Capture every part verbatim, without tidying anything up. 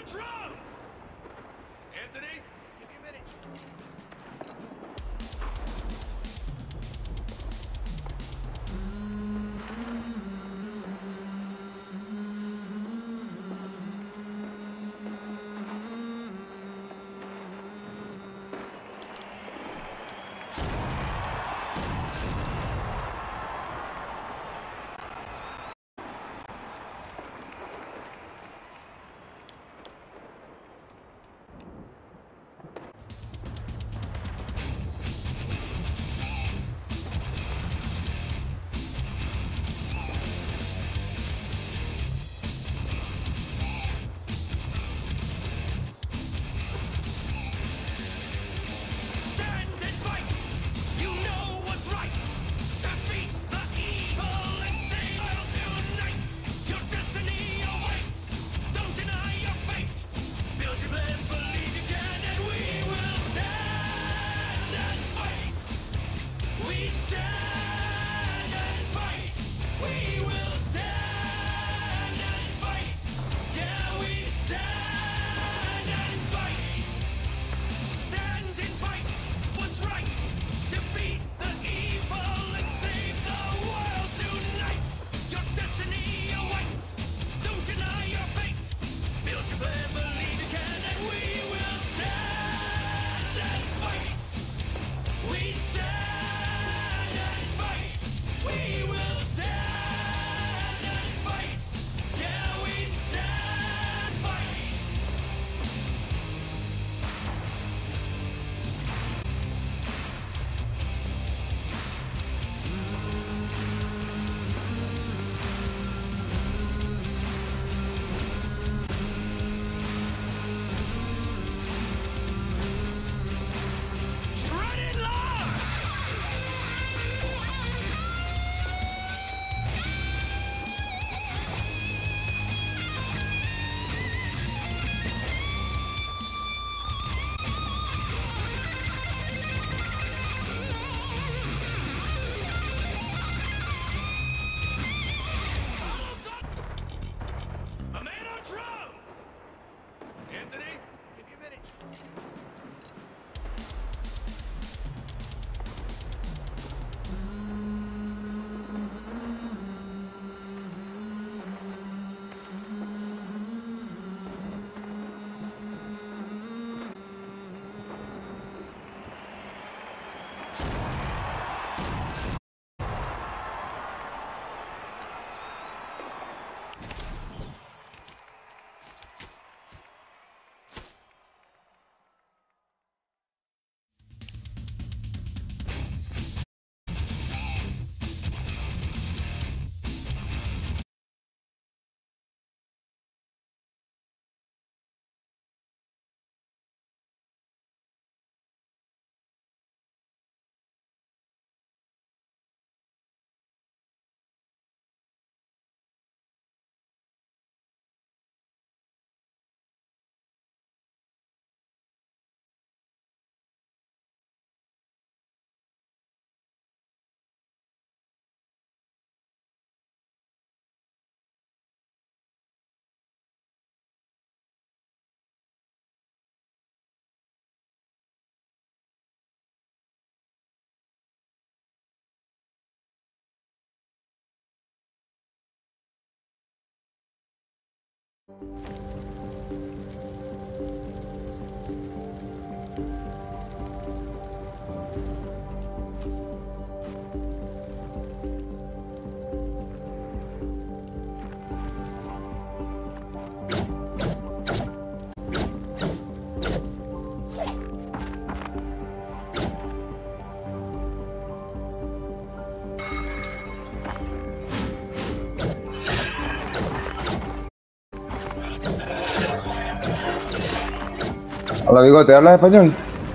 Hola, Bigote, ¿hablas español?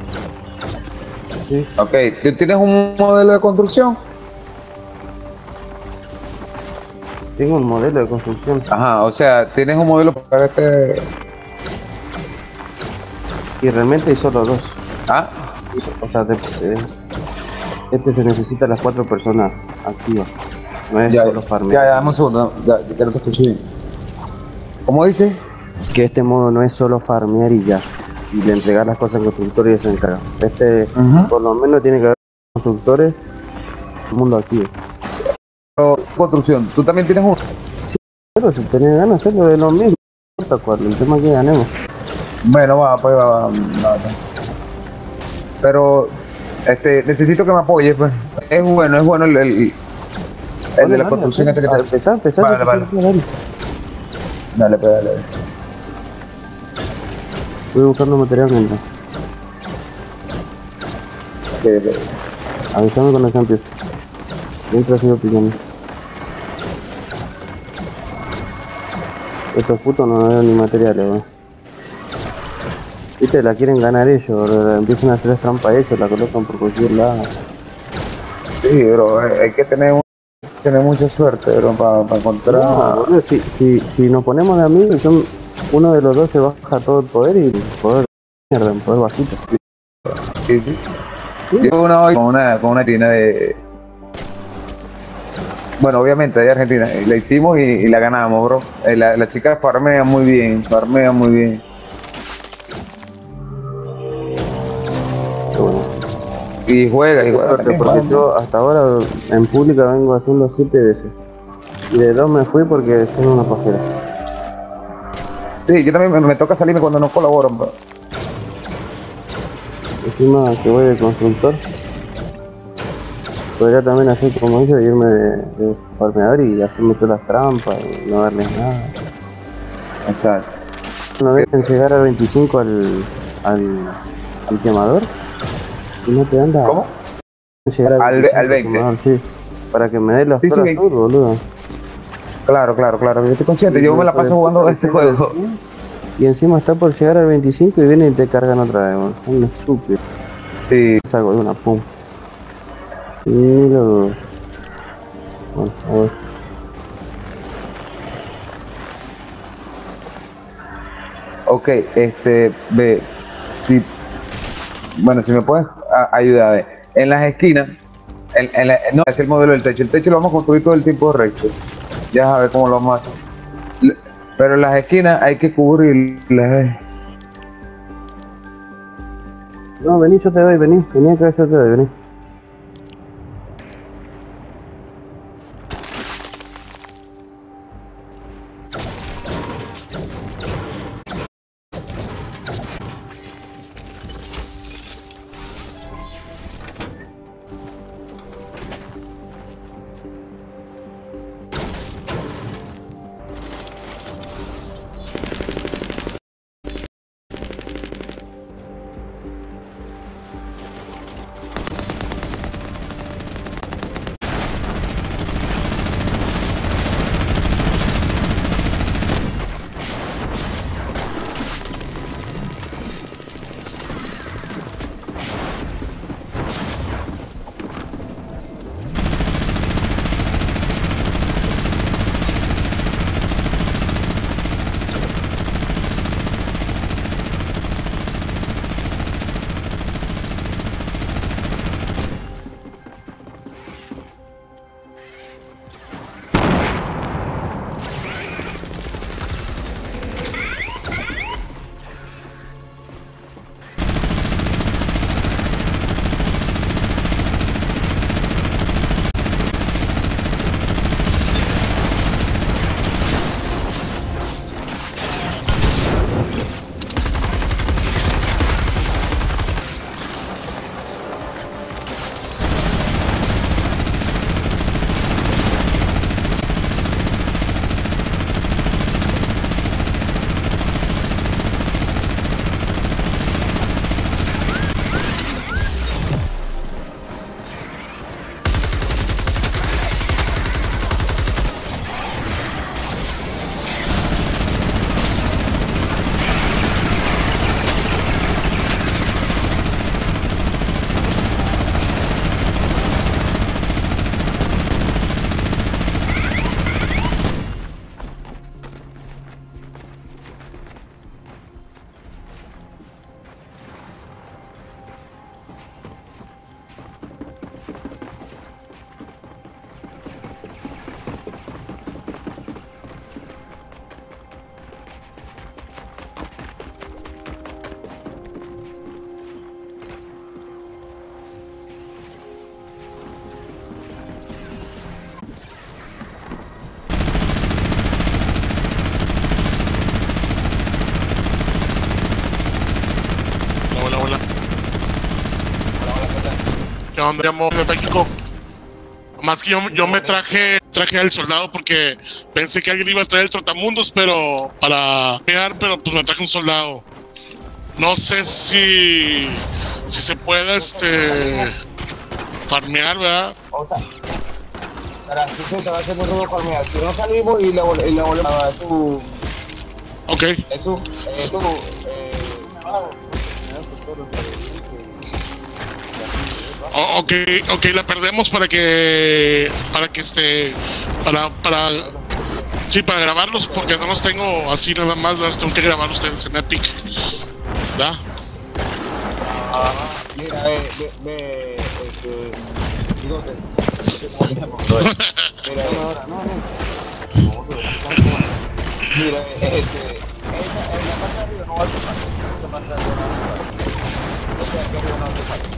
Sí. Ok, ¿tú tienes un modelo de construcción? Tengo un modelo de construcción. Ajá, o sea, tienes un modelo para este... Y realmente hay solo dos. Ah, O sea, de, de, este se necesita las cuatro personas activas. No es ya, solo farmeo. ya, ya, dame un segundo, ya, ya no te escucho bien. ¿Cómo dice? que este modo no es solo farmear y ya, y de entregar las cosas al constructor y se encarga. Este, Ujú. por lo menos tiene que haber constructores, el mundo activo. Pero, construcción, ¿tú también tienes uno? Pero si tenés ganas de hacerlo de lo mismo, no importa cuál, el tema es que ganemos. Bueno, va, pues va, va, va, va. Pero, este, necesito que me apoyes, pues. Es bueno, es bueno el, el, el Dale, de la dale, construcción este que a te... empezar, empezar, Vale, empezar, vale. empezar, dale. Dale, pues, dale. Voy buscando material mientras. Ok, ok. Avísame cuando ya empiece. Mientras sigo pillando. Estos putos no dan ni materiales, weón. Viste, la quieren ganar ellos, bro. Empiezan a hacer trampa ellos, la colocan por cualquier lado. Sí, bro, hay hay que tener, un- tener mucha suerte, bro, para encontrar... No, boludo, si, si, si nos ponemos de amigos, son, uno de los dos se baja todo el poder y el poder mierda, el poder bajito. Sí, sí. Yo una hoy con una, con una tina de... Bueno, obviamente de Argentina, y la hicimos y, y la ganamos, bro. Eh, La, la chica farmea muy bien, farmea muy bien. Pero bueno. Y juega, y juega. Suerte, también, porque juega. yo hasta ahora en pública vengo haciendo siete veces. Y de dos me fui porque son una pajera. Sí, yo también me, me toca salirme cuando no colaboran, bro. Encima que voy de constructor. Podría también hacer como ellos, irme de, de farmeador y hacerme todas las trampas y no darles nada. Exacto. Una vez en llegar al veinticinco al, al, al quemador y no te anda. ¿Cómo? Llegar al, Al ve- veinticinco al veinte. quemador, sí. Para que me dé las Sí, sí, horas veinte. azul, boludo. Claro, claro, claro. Yo estoy consciente, yo me la paso jugando este juego. Y encima está por llegar al veinticinco y vienen y te cargan otra vez, boludo. Son estúpidos. Sí. Salgo de una pum. Y lo. Bueno, a ver. Ok, este, ve, si, bueno, si me puedes a- ayudar, ve. En las esquinas, en, en la- no, es el modelo del techo, el techo lo vamos a construir todo el tiempo recto, ya a ver cómo lo vamos a hacer. Le- Pero en las esquinas hay que cubrirlas, No, vení, yo te doy, vení. Vení acá, yo te doy, vení. ¿Qué onda? Me llamo de México. Más que yo, yo me traje traje al soldado porque pensé que alguien iba a traer el trotamundos, pero para pegar, pero pues me traje un soldado. No sé si si se puede este farmear, ¿verdad? O sea, para así se te va a hacer muy rudo farmear. Si no salimos y le vol- y le volvemos a dar tu... Ok. Es tu... Es tu... Eh... O- ok, ok, la perdemos para que para que este para para sí, para grabarlos porque no los tengo así nada más, los tengo que grabar ustedes en Epic, ¿verdad? Ah, mira, ve, ve, ve, este, digo que, mira, ahora, no, no, mira, este, esa, en la parte de arriba no va a hacer falta, esa parte de arriba no va a hacer falta, o sea, que arriba no hace falta.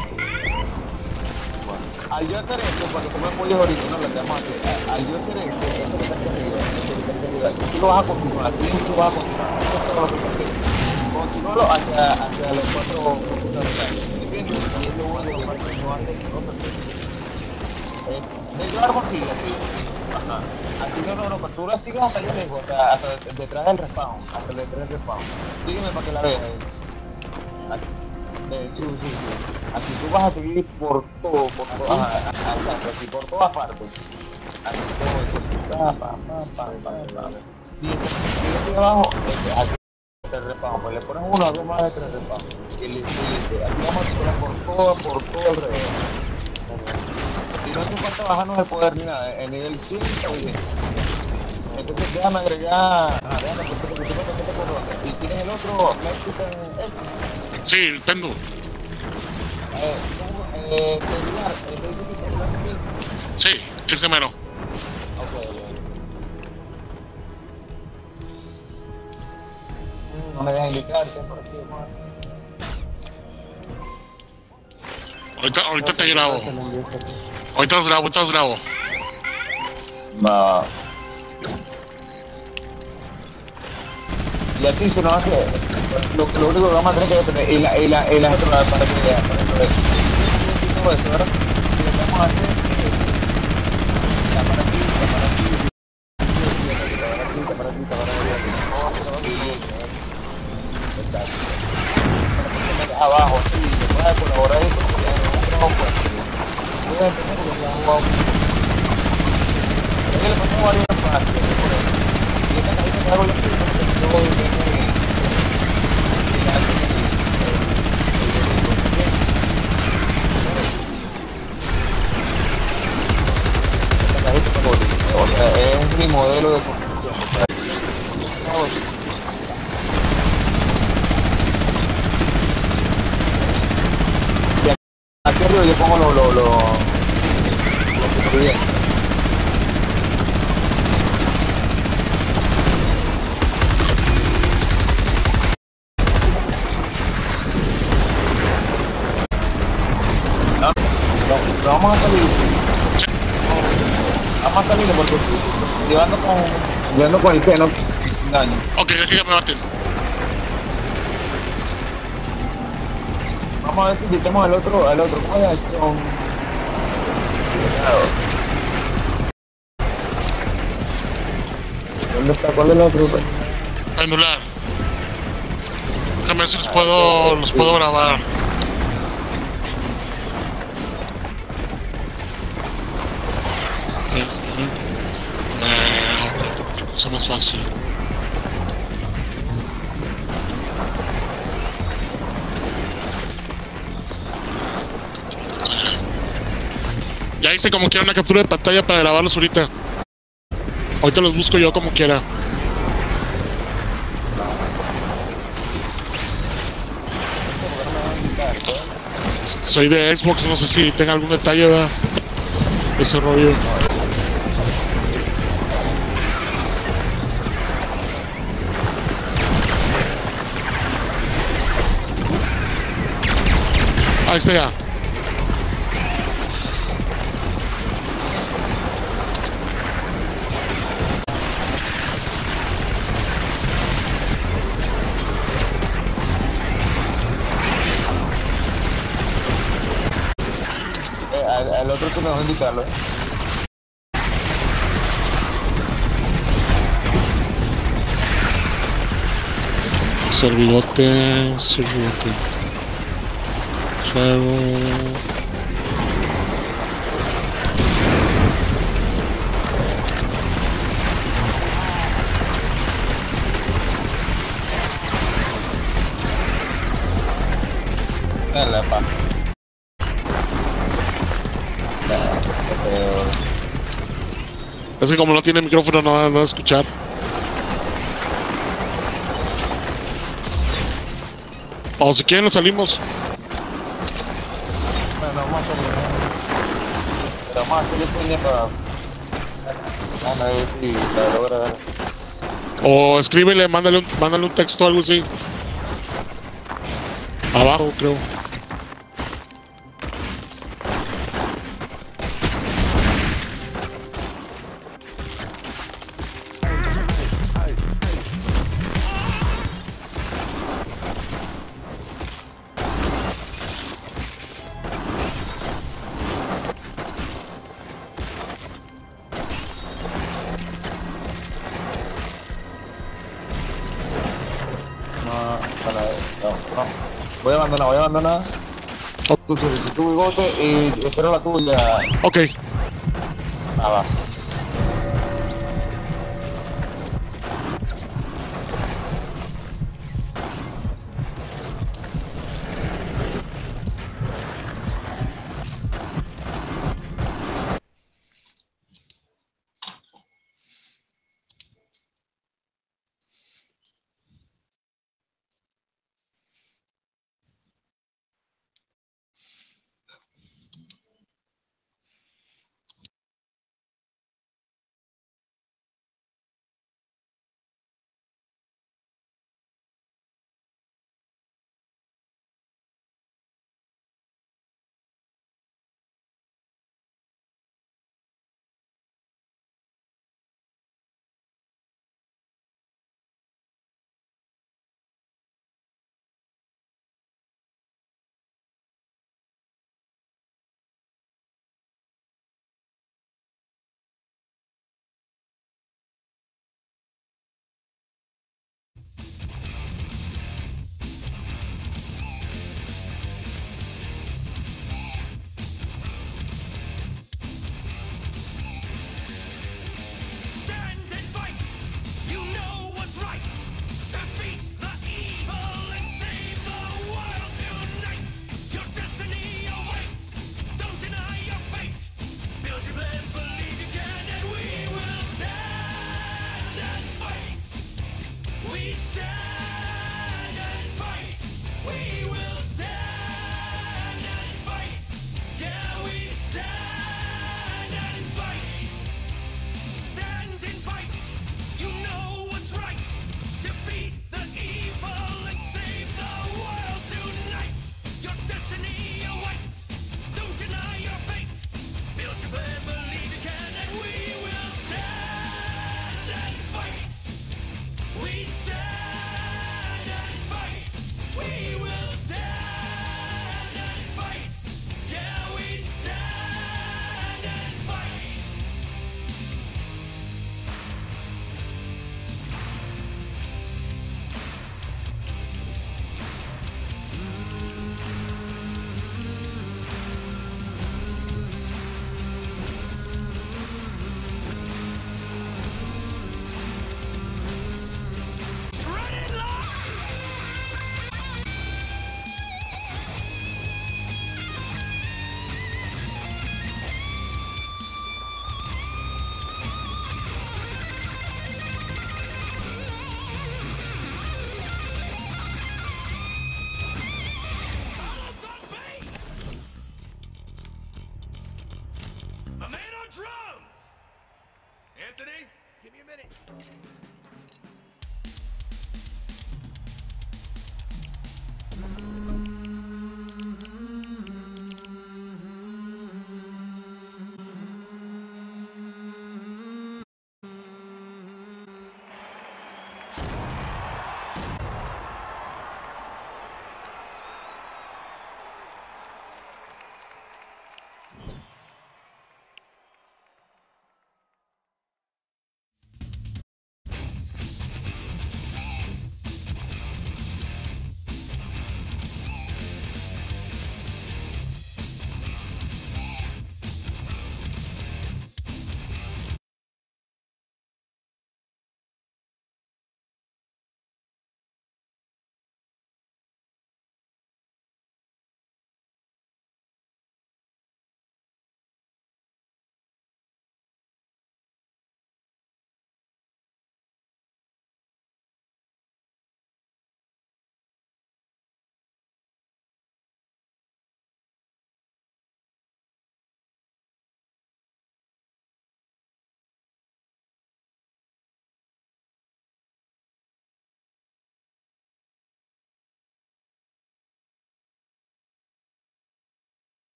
Bueno, al yo hacer esto, cuando tú me apoyes ahorita, no lo tenemos aquí, al yo hacer esto, esto que está aquí arriba, esto que está aquí arriba, tú lo vas a continuar, así tú vas a continuar, esto es todo lo que está aquí. Continúalo hacia, hacia los cuatro puntos de ataque. ¿Entiendes? Y eso es bueno para que no hace no eh, de llevar morcilla, sí. Ajá. Así no, no, no, pero tú la sigues hasta allá lejos, o sea, hasta detrás del respawn, hasta detrás del respawn. Sígueme para que la veas. Así, eh, sí, sí, sí. Así tú vas a seguir por todo, por todo, ajá, exacto, así por todas partes. Así todo eso. Pam, pam, pam, pam, pam, pam. Y aquí abajo, aquí tres respawn, pues le pones uno o dos más de tres respawn y le dice, aquí vamos a tirar por todo, por todo alrededor y no hace falta bajarnos el poder ni nada, el nivel cien está bien. Entonces déjame agregar, ah, déjame porque te por y tienes el otro, ese Sí, el péndulo. eh, eh, celular, eh, te dice que celular aquí. Sí, ese mero. Ok, no me dejes indicarte por aquí, hermano. Ahorita, ahorita te grabo. Ahorita los grabo, ahorita los grabo. Va. Y así se nos hace lo, lo único que vamos a tener que tener y la y la y la gente para para que vea todo esto, ¿verdad? Y lo que vamos a hacer es la para aquí, la para aquí, la para aquí, la para aquí, la para aquí, exacto. Abajo, así, después de colaborar esto, porque es un trabajo fuerte. Voy a empezar con los abajo. Es que le pasamos varios espacios, por eso. Y esta cajita que hago yo aquí, yo voy a o sea, es mi modelo de construcción. Y aquí arriba yo pongo lo lo lo lo que bien. No, no, no vamos a salir. Vamos a salir porque llevando con llevando con el que no sin daño. Ok, aquí ya me baten. Vamos a ver si quitamos al otro, al otro. ¿Cuál es el son? ¿Dónde está? ¿Cuál es el otro? Pendular. Déjame ver si los puedo, los puedo grabar. Eh, cosa más fácil. Ya hice como quiera una captura de pantalla para grabarlos ahorita. Ahorita los busco yo como quiera. Soy de Xbox, no sé si tenga algún detalle, ¿verdad? Ese rollo. Ahí está ya. al otro tú me vas a indicarlo, ¿eh? Servigote, servigote. Luego... Dale, pa. Es que como no tiene micrófono no va no va a escuchar. O si quieren nos salimos. Bueno, vamos a salir. Pero vamos a hacerle puña para... Vamos a ver si la logra dar. O escríbele, mándale un, mándale un texto o algo así. Abajo, creo. No, para, no, no. Voy a abandonar, voy a abandonar. Tu solicitud, bigote, y espero la tuya. Ok. Ah, va.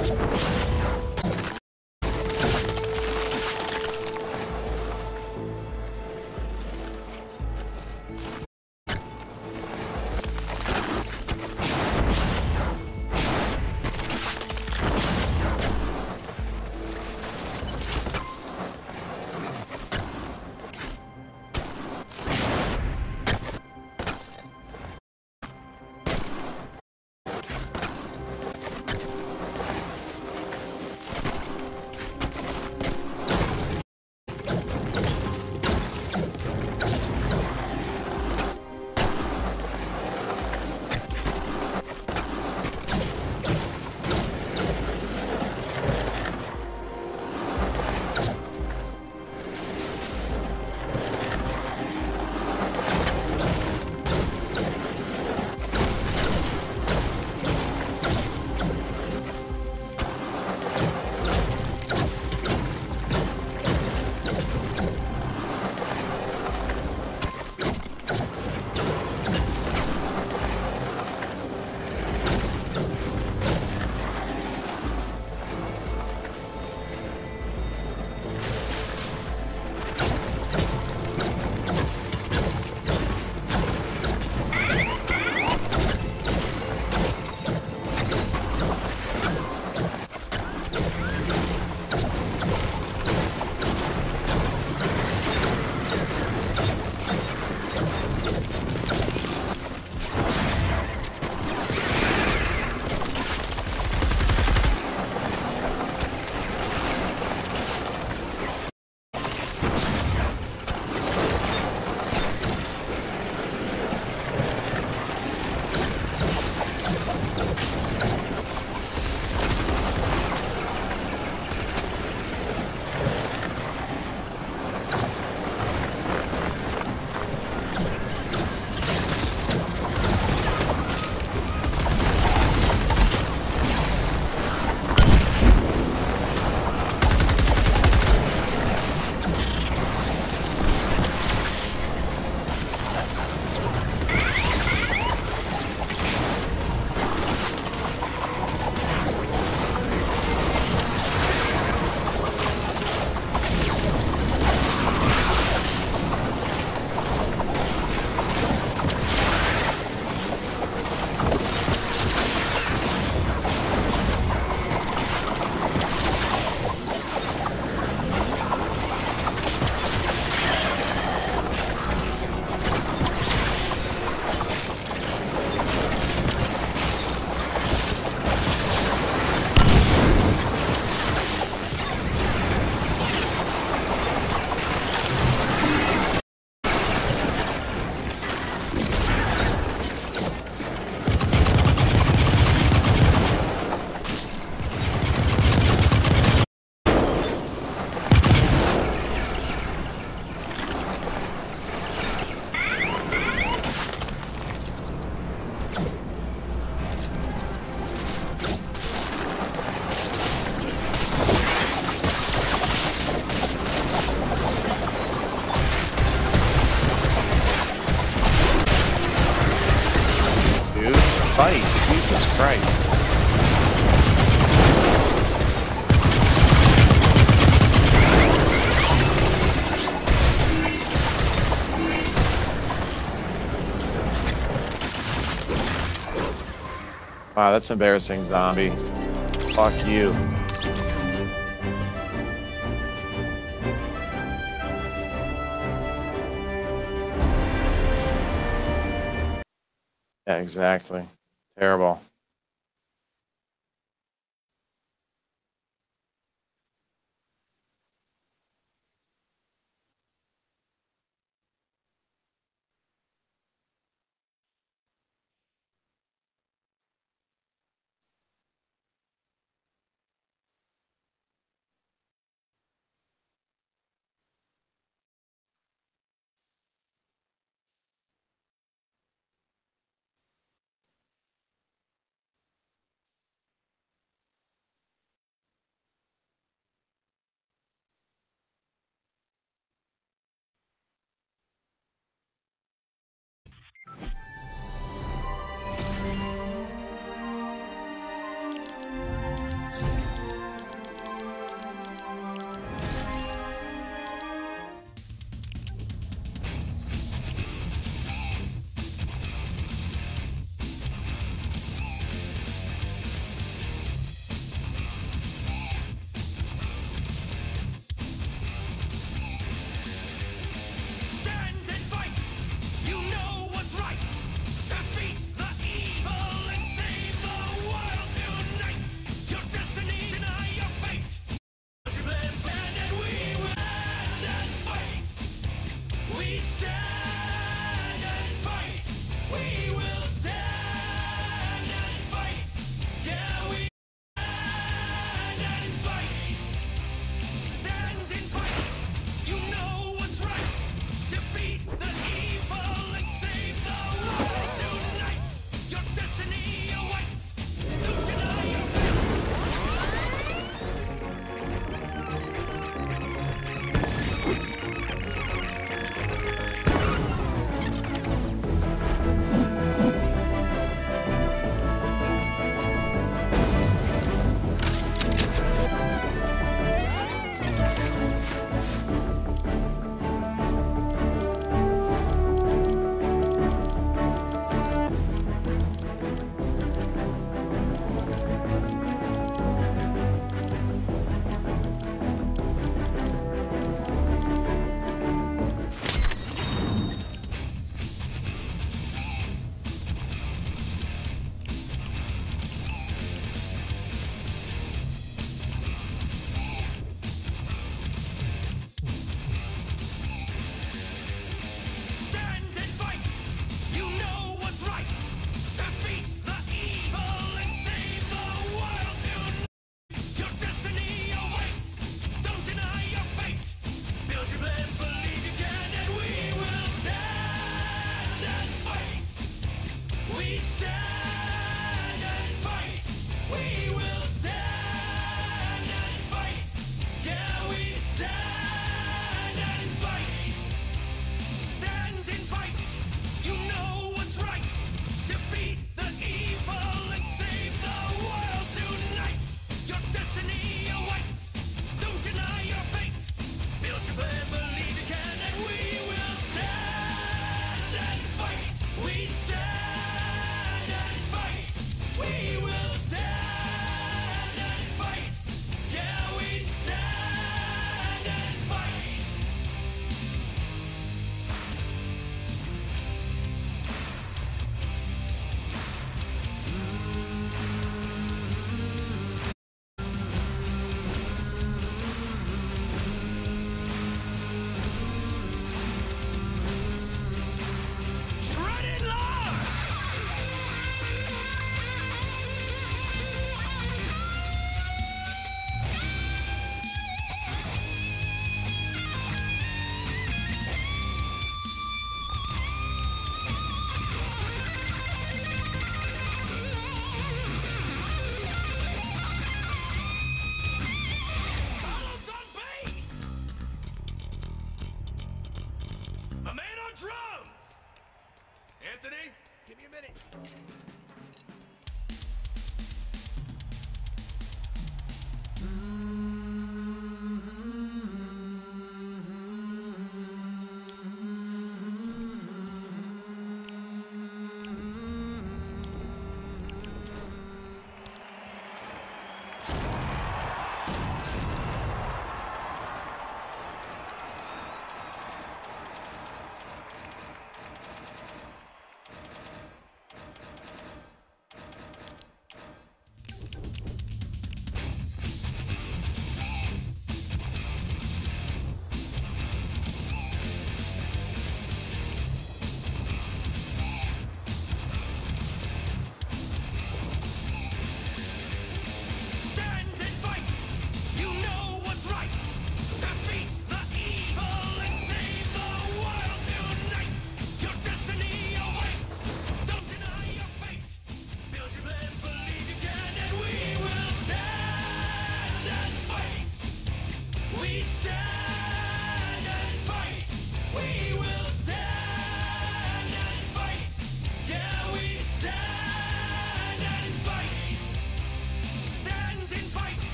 fight. Jesus Christ. Wow, that's embarrassing, zombie. Fuck you. Yeah, exactly. Terrible.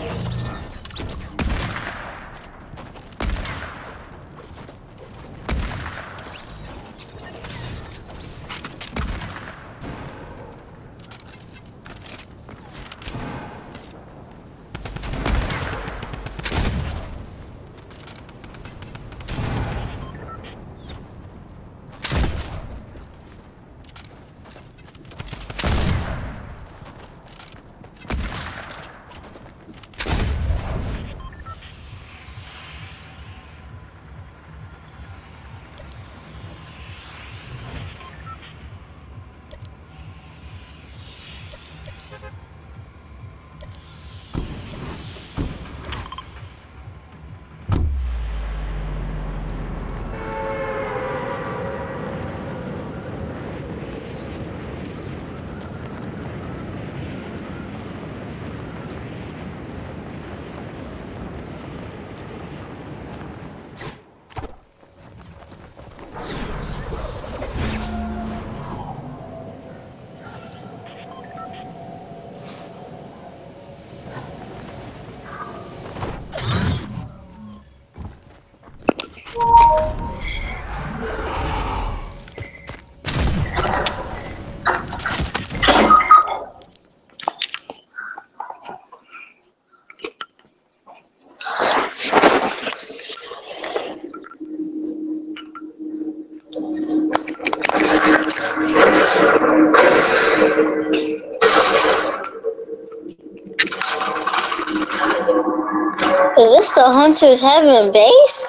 Is this the Hunter's Heaven base?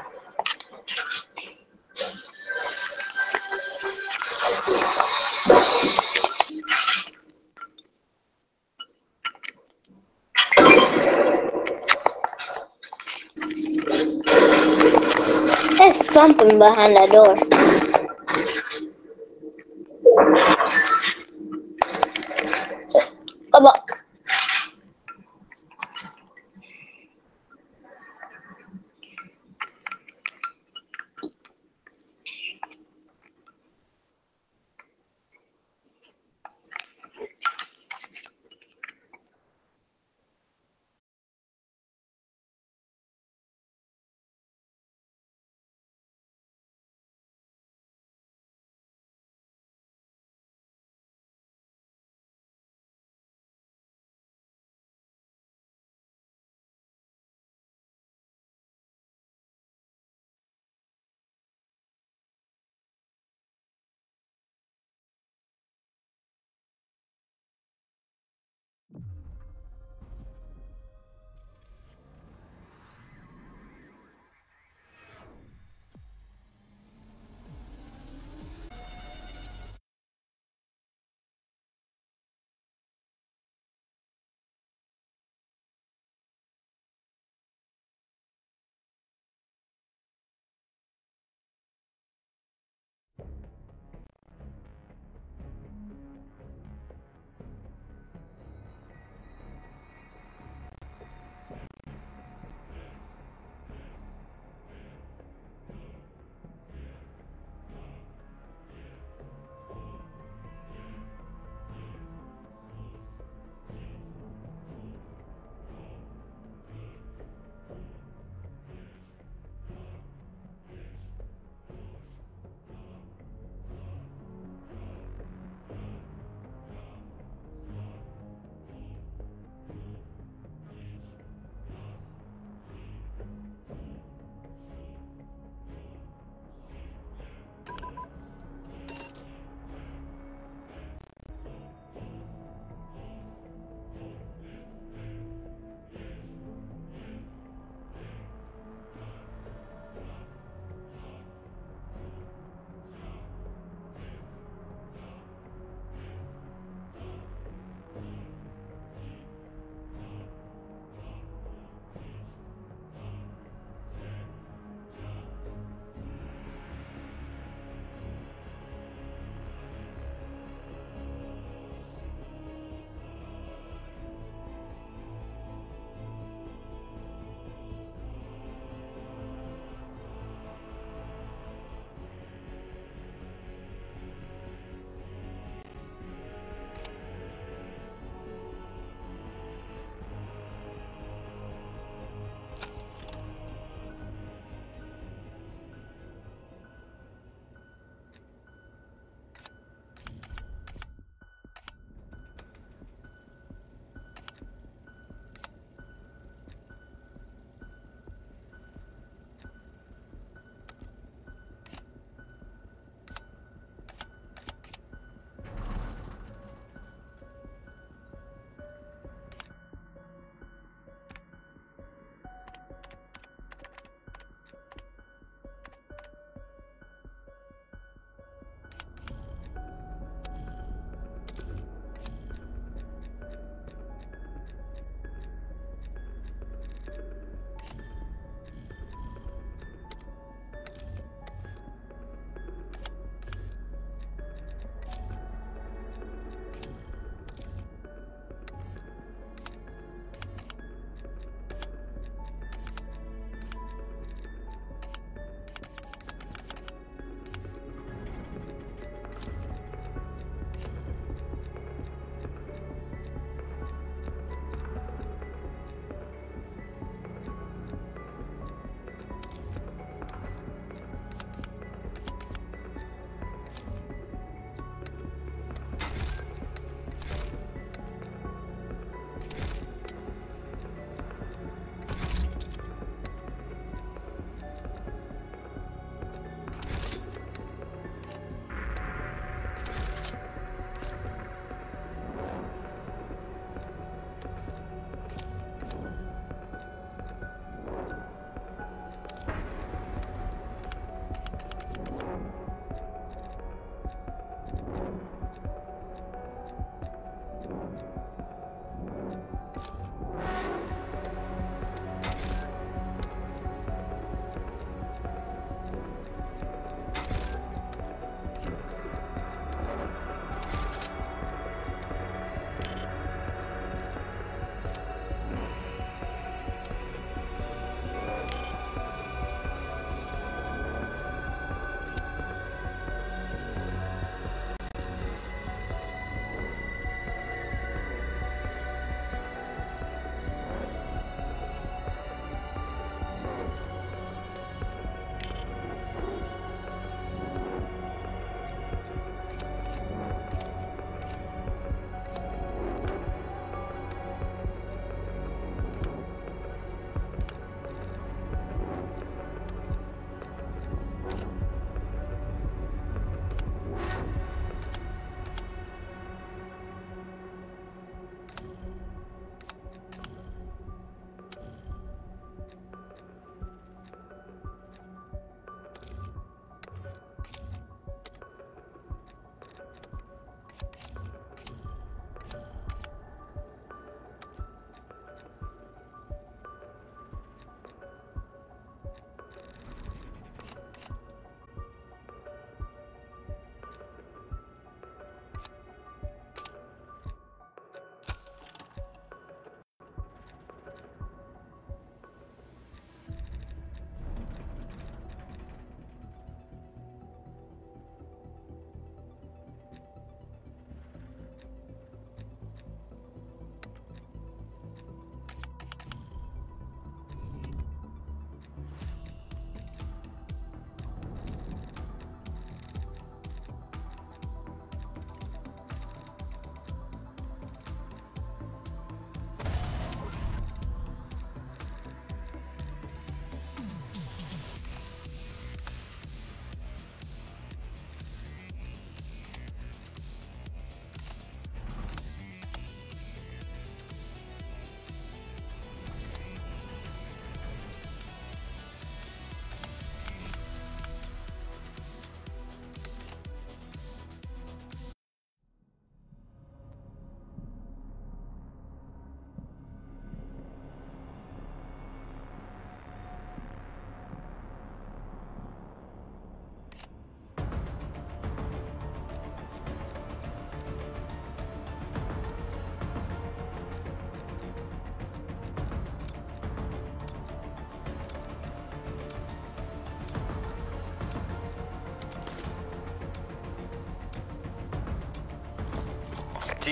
There's something behind that door. Come on.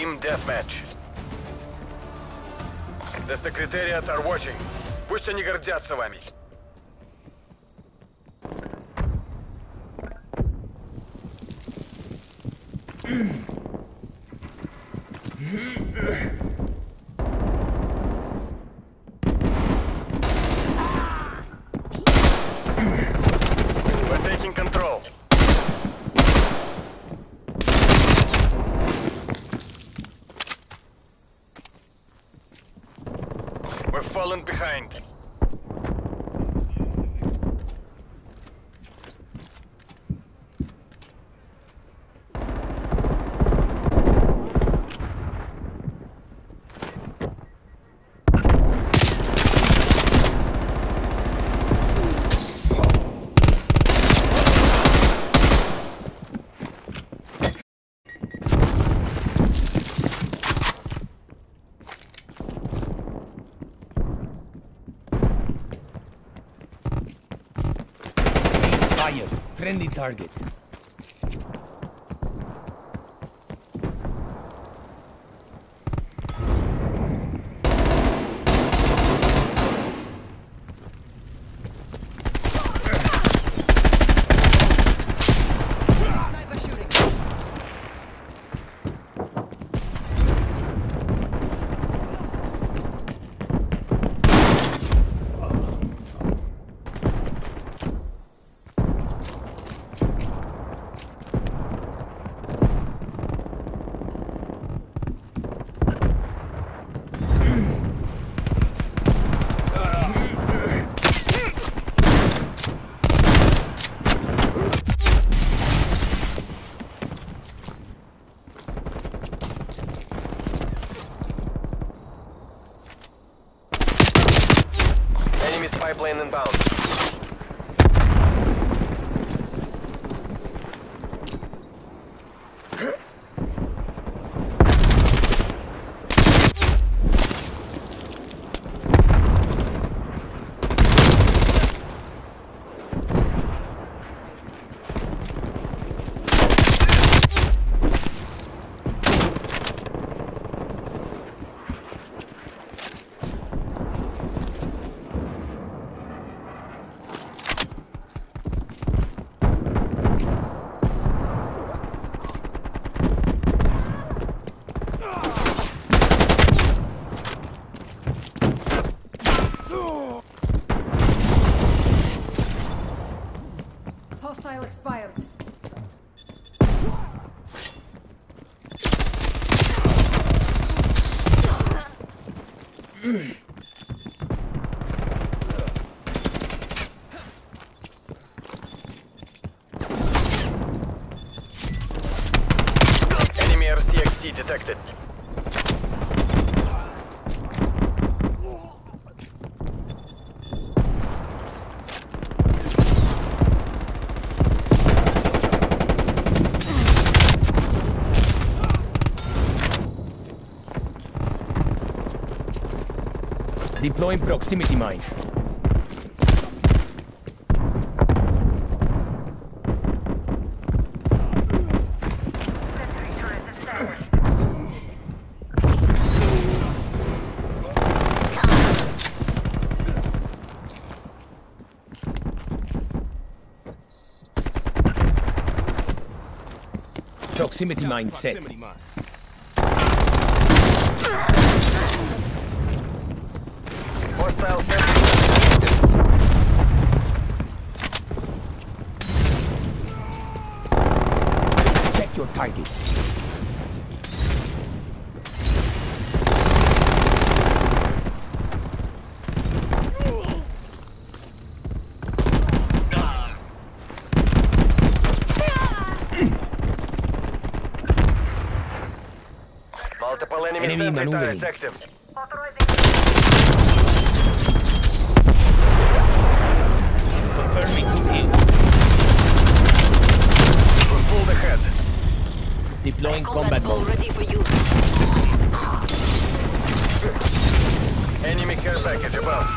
Team Deathmatch. The Secretariat are watching. Пусть они гордятся вами. We're taking control. We're falling behind. Friendly target. Sniper shooting. Enemy spy plane inbound. Hostile expired. Enemy R C X T detected. Deploying proximity mine. Proximity mine set. Hostile sentry. Check your targets. Multiple enemy, Enemy sentry maneuvering. turrets active. Confirming kill. We're pulled ahead. Deploying combat mode. Ready for use. Enemy care package above.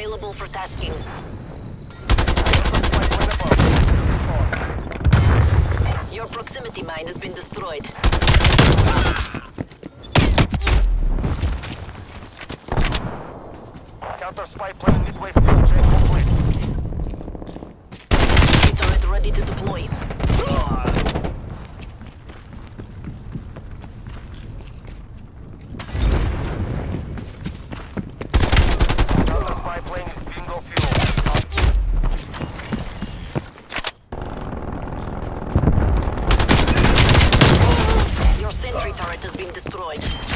available for tasking. Your proximity mine has been destroyed. Counter spy plane midway fuel chain complete. Turret ready to deploy. Counter spy plane is bingo fuel. Your sentry turret has been destroyed.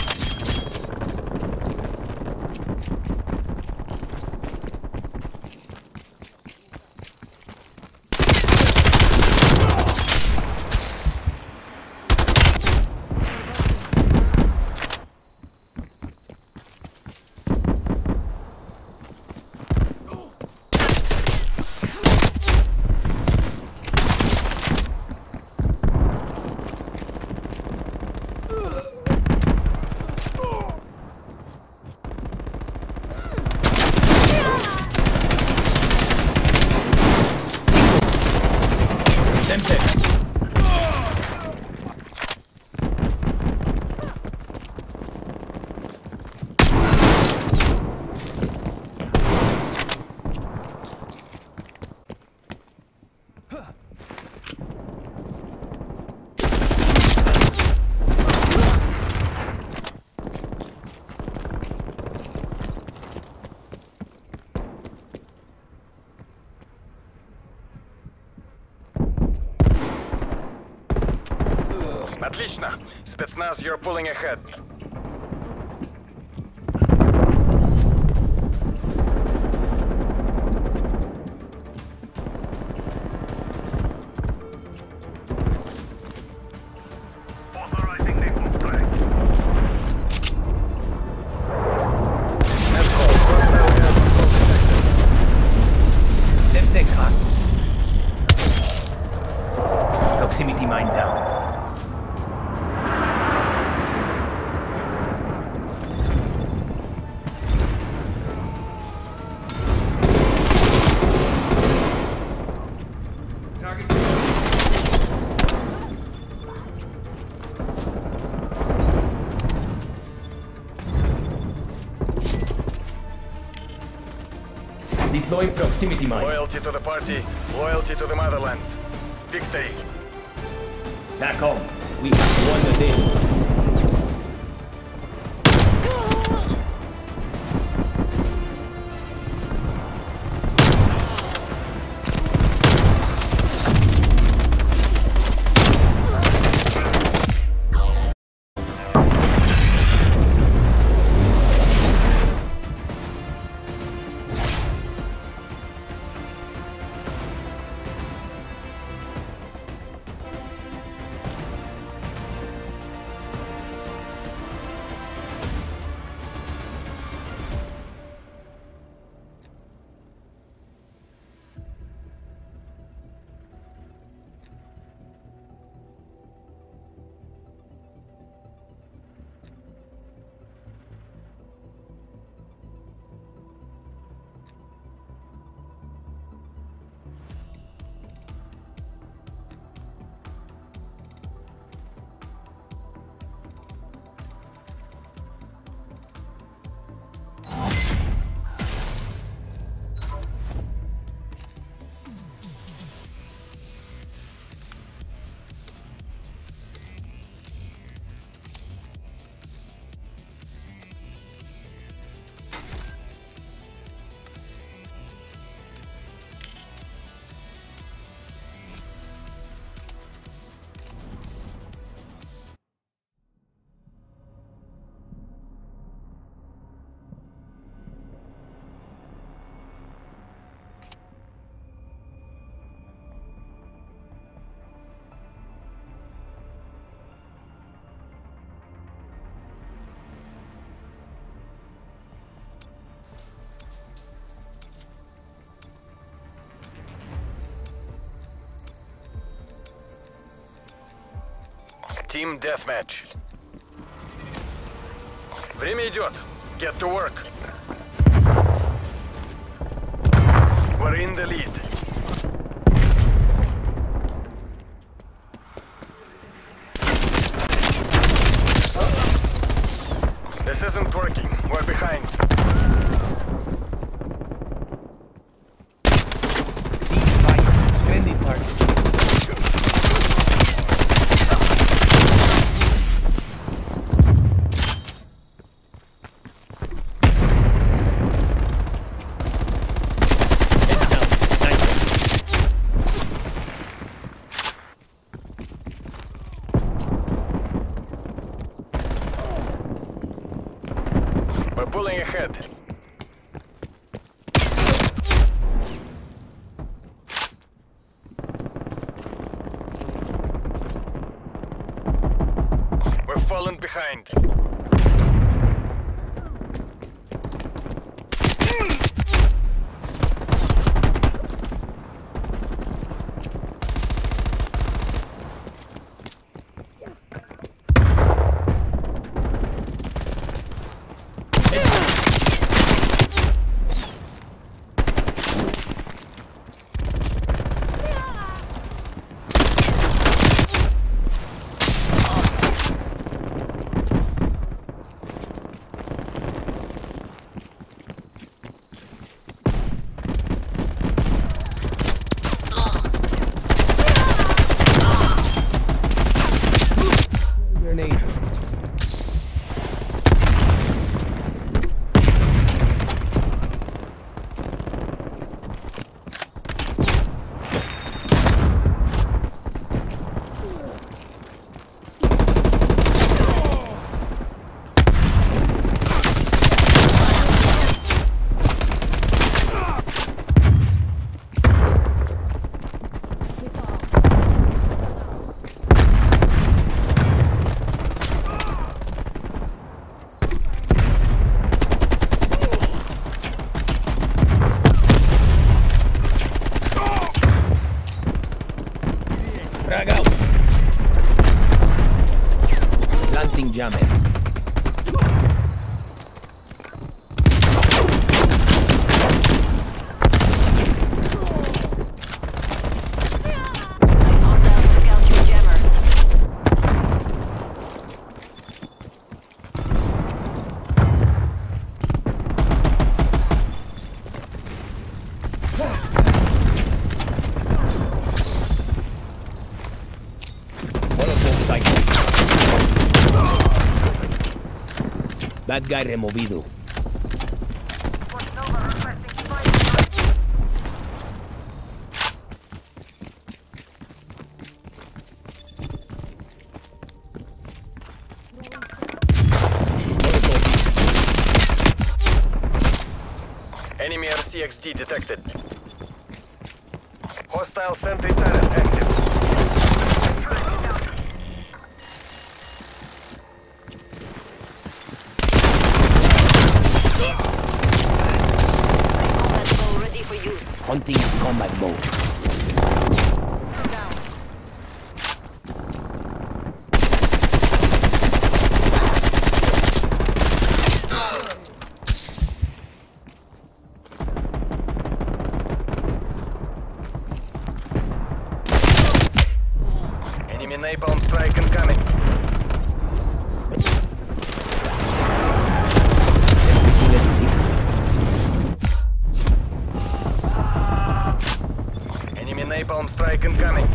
Отлично. Спецназ, you're pulling ahead. Authorizing naval strike. Net call. Hostile air patrol detected. Semtex hot. Proximity mine down. Deploying proximity mine. Loyalty to the party, loyalty to the motherland. Victory. TACOM, we have won the day. Team Deathmatch. Время идет. Get to work. We're in the lead. This isn't working. We're behind. Ceasefire. Friendly target. Heads down. Sniper. We're pulling ahead. We're falling behind. Grenade. Frag out. Planting jammer. Hostile scout your jammer. Molotov site. Bad guy removido. Enemy R C X D detected. Hostile sentry turret active. Combat bow ready for use. Hunting combat bow. Enemy napalm strike incoming. Bullet is hit. Enemy napalm strike incoming.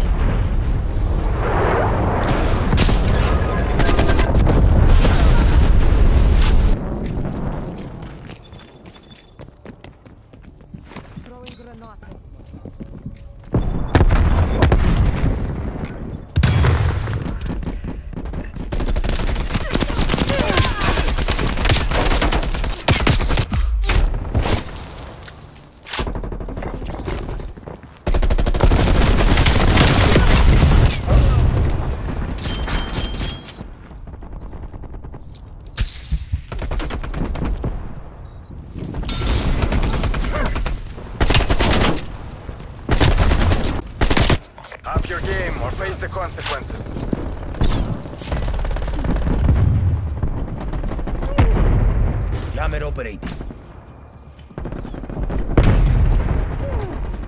Up your game or face the consequences. Jammer operating.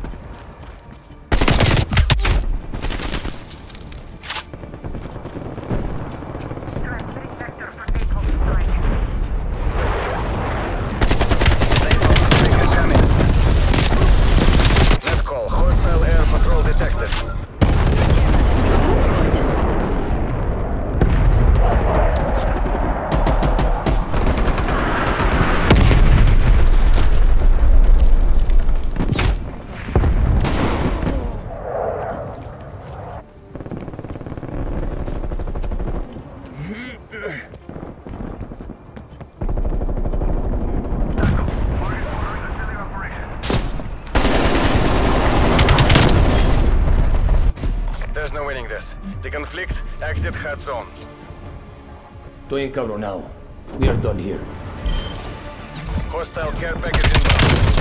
this. Deconflict, exit hot zone. Estoy en cover now. We are done here. Hostile care package inbound.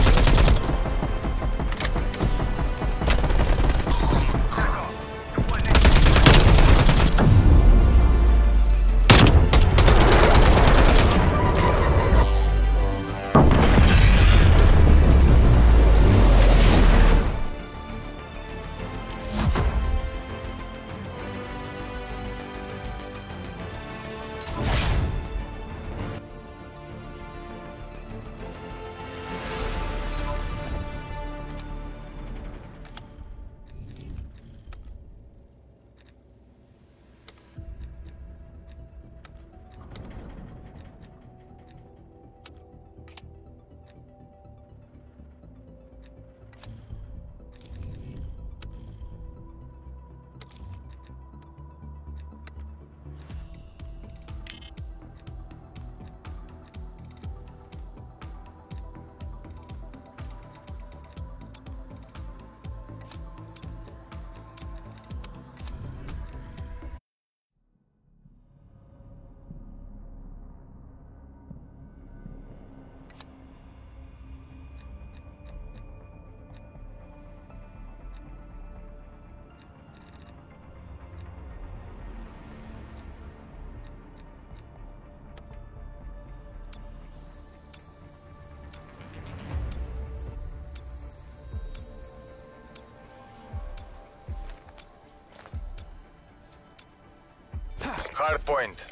Hard point.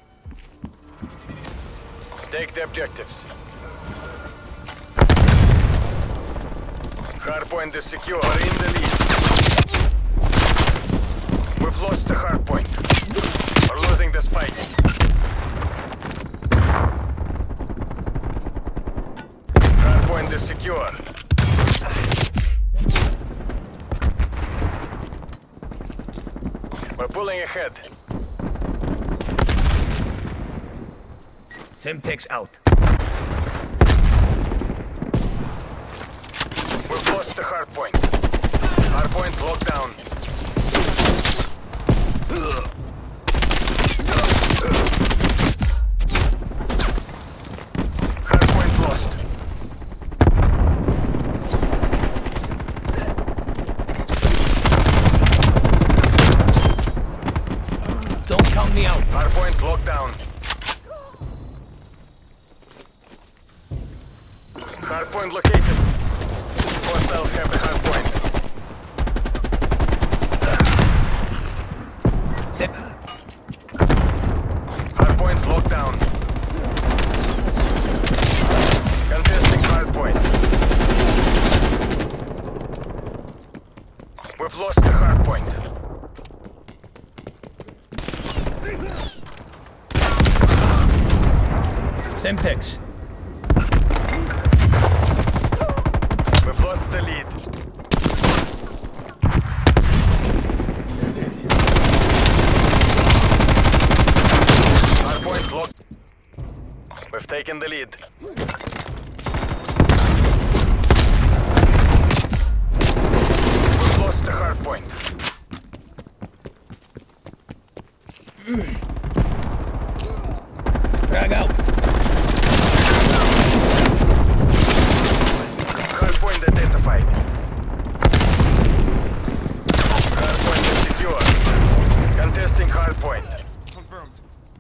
Take the objectives. Hard point is secure. We're in the lead. We've lost the hard point. We're losing this fight. Hard point is secure. We're pulling ahead. Semtex out. We've lost the hard point. Hard point locked down. Hard point lost. Don't count me out. Hard point locked down. Hard point located. Hostiles have the hard point. Set. Hard point locked down. Contesting hard point. We've lost the hard point. Semtex. We've lost the lead. Hardpoint locked. We've taken the lead. We've lost the hardpoint. Frag out. Hardpoint identified. Hardpoint is secure. Contesting hardpoint. Confirmed.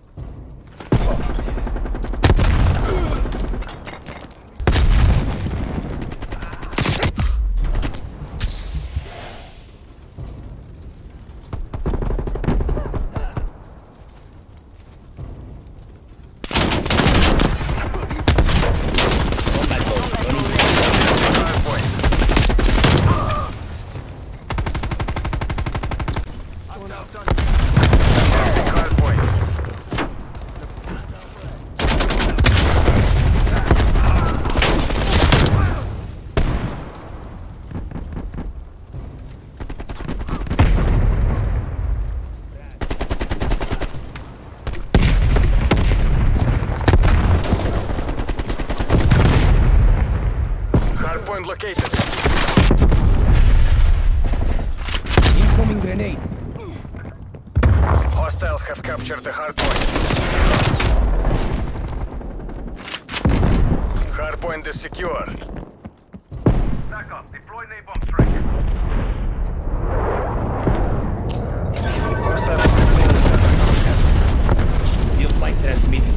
Hardpoint located. Incoming grenade. Hostiles have captured the hard point. Hard point is secure. Back up. Deploy napalm strike. Hostile Field flight transmitting.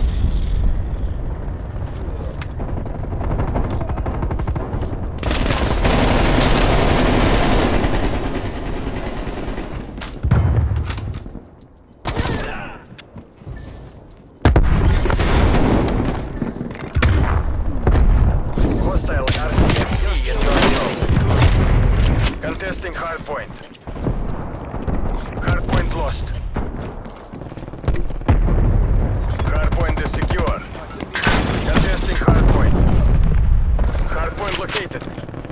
Hostile R C X D in your zone. Contesting hardpoint. Hardpoint lost. Hardpoint is secure. Contesting hardpoint. Hardpoint located.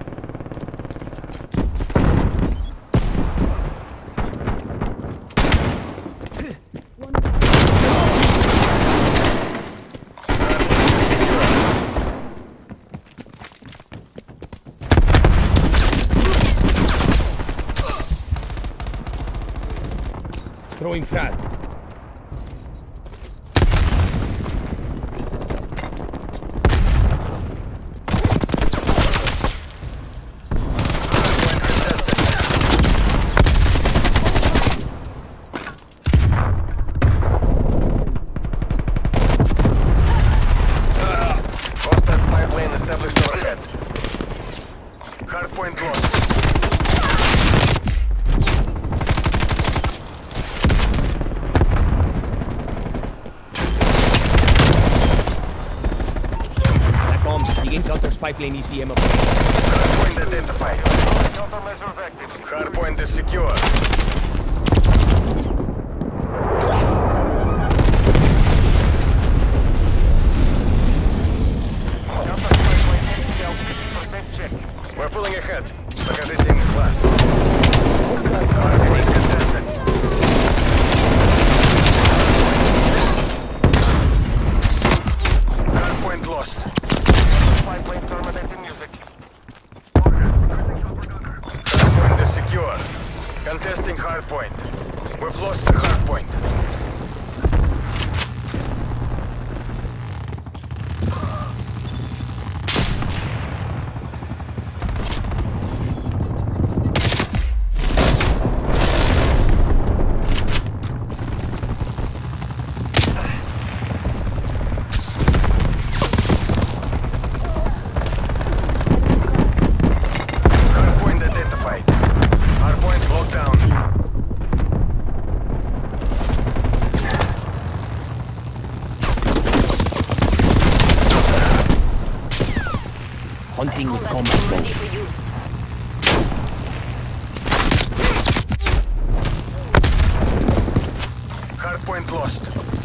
Throwing frag. Hostiles pipeline established overhead. Hardpoint lost. TACOM, begin counter pipeline E C M operation. Hardpoint identified. Countermeasures active. Hardpoint is secure. We're pulling ahead. Покажите им класс. Hardpoint contested. Hardpoint lost. Pipeline terminating music. Hardpoint is secure. Contesting hardpoint. We've lost the hardpoint. Hardpoint identified. Hardpoint locked down. Hunting with Combat combat ready mode. for use. Hardpoint lost.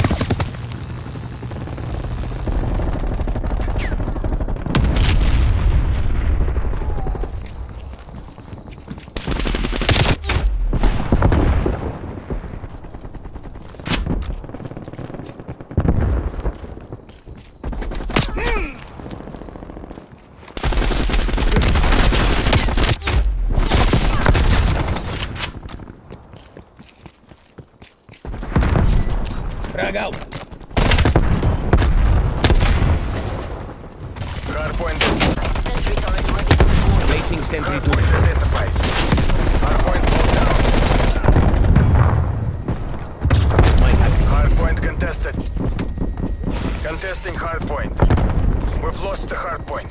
Frag out. Hardpoint is Sentry turret ready to deploy. Placing sentry to Hardpoint identified. Hardpoint locked down. my active. Hardpoint contested. Contesting hardpoint. We've lost the hardpoint.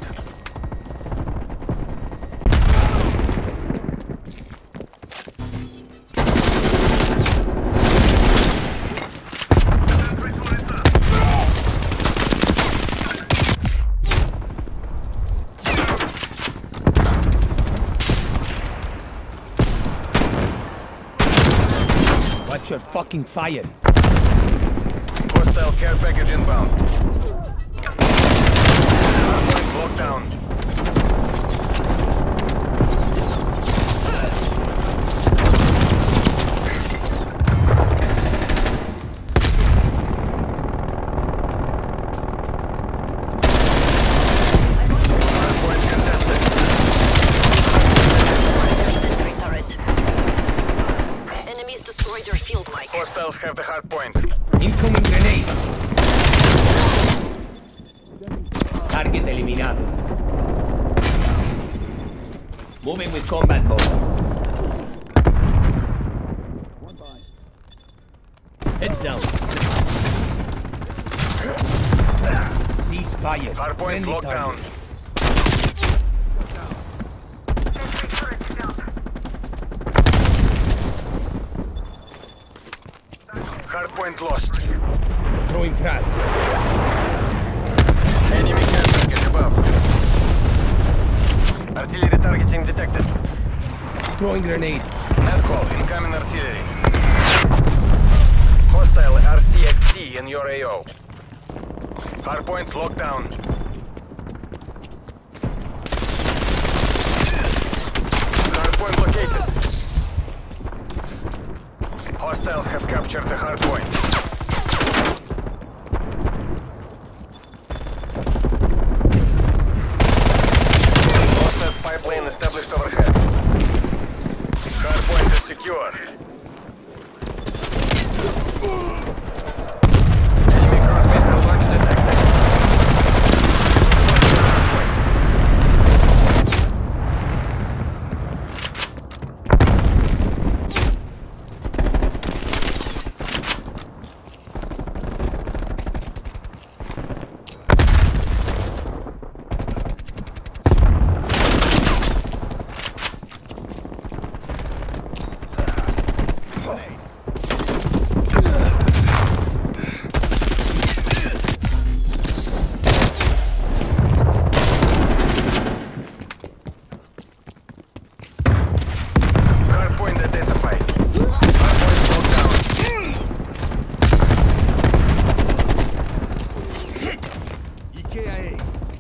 Watch your fucking fire. Hostile care package inbound. Hardpoint locked down. Hardpoint contested. Sentry turret. Enemies destroyed your field mic. Hostiles have the hard point. Incoming grenade. Target eliminado. Moving with combat boat. Heads down. Cease fire. Hard point Friendly locked down. target. Hard point lost. Throwing frag. Enemy care target above. Artillery targeting detected. Throwing grenade. Net call, incoming artillery. Hostile R C X T in your A O. Hardpoint locked down. Hardpoint located. Hostiles have captured the hardpoint. Hostiles pipeline established overhead. Hardpoint is secure. Enemy cruise missile launch detected. Hardpoint identified. Hardpoint locked down. E K I A.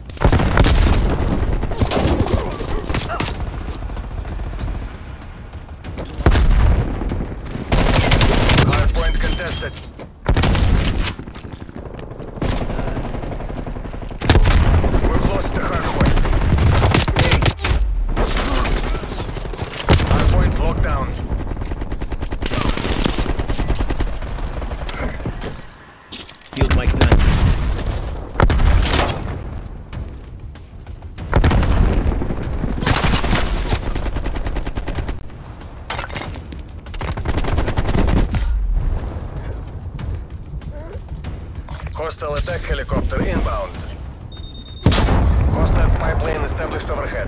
Hardpoint contested. We've lost the hardpoint. Hardpoint locked down. Field mic planted. Hostile attack helicopter inbound. Hostile spy plane established overhead.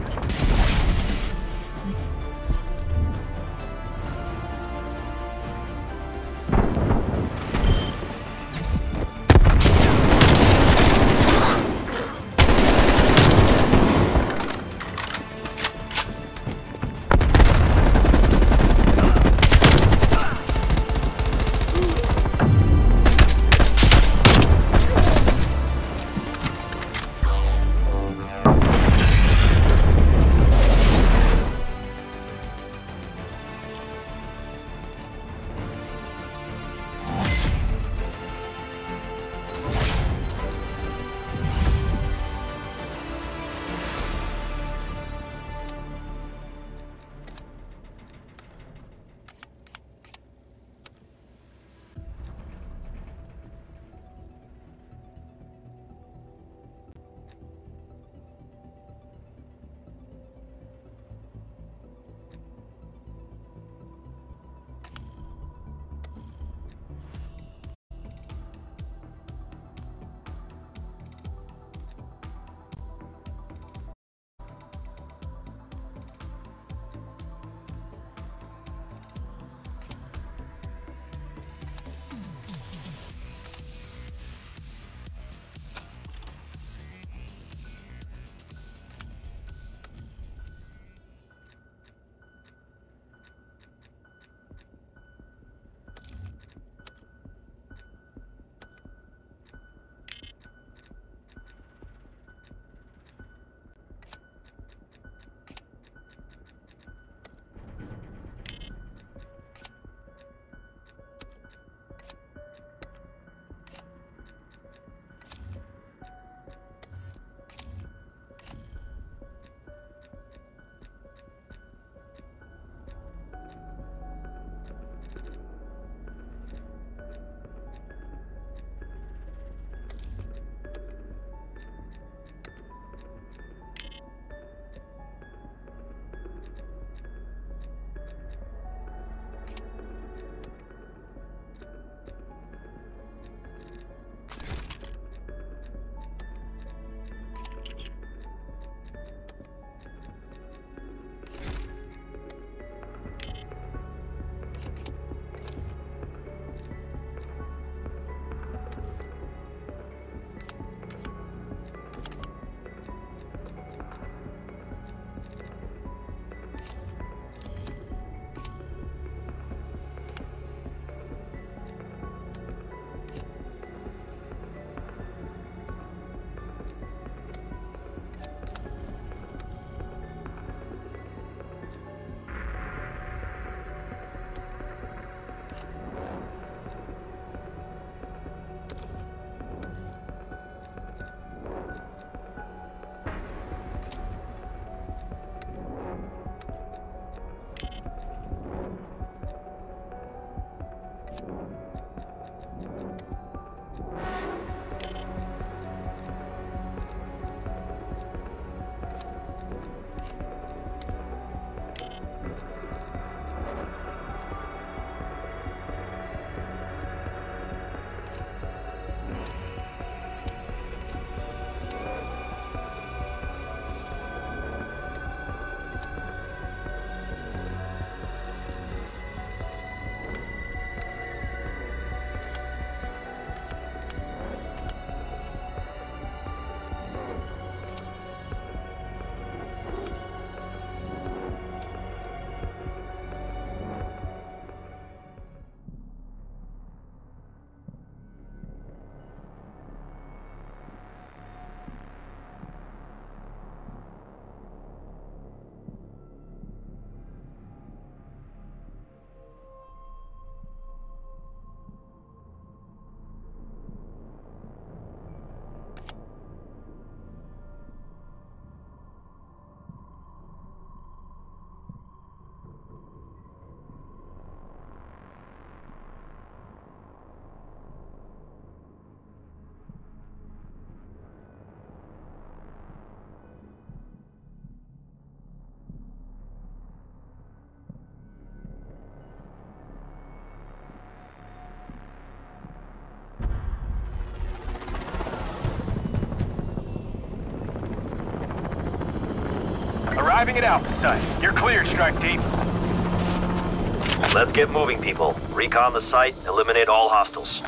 Arriving at Alpha Site. You're clear, strike team. Let's get moving, people. Recon the site, eliminate all hostiles.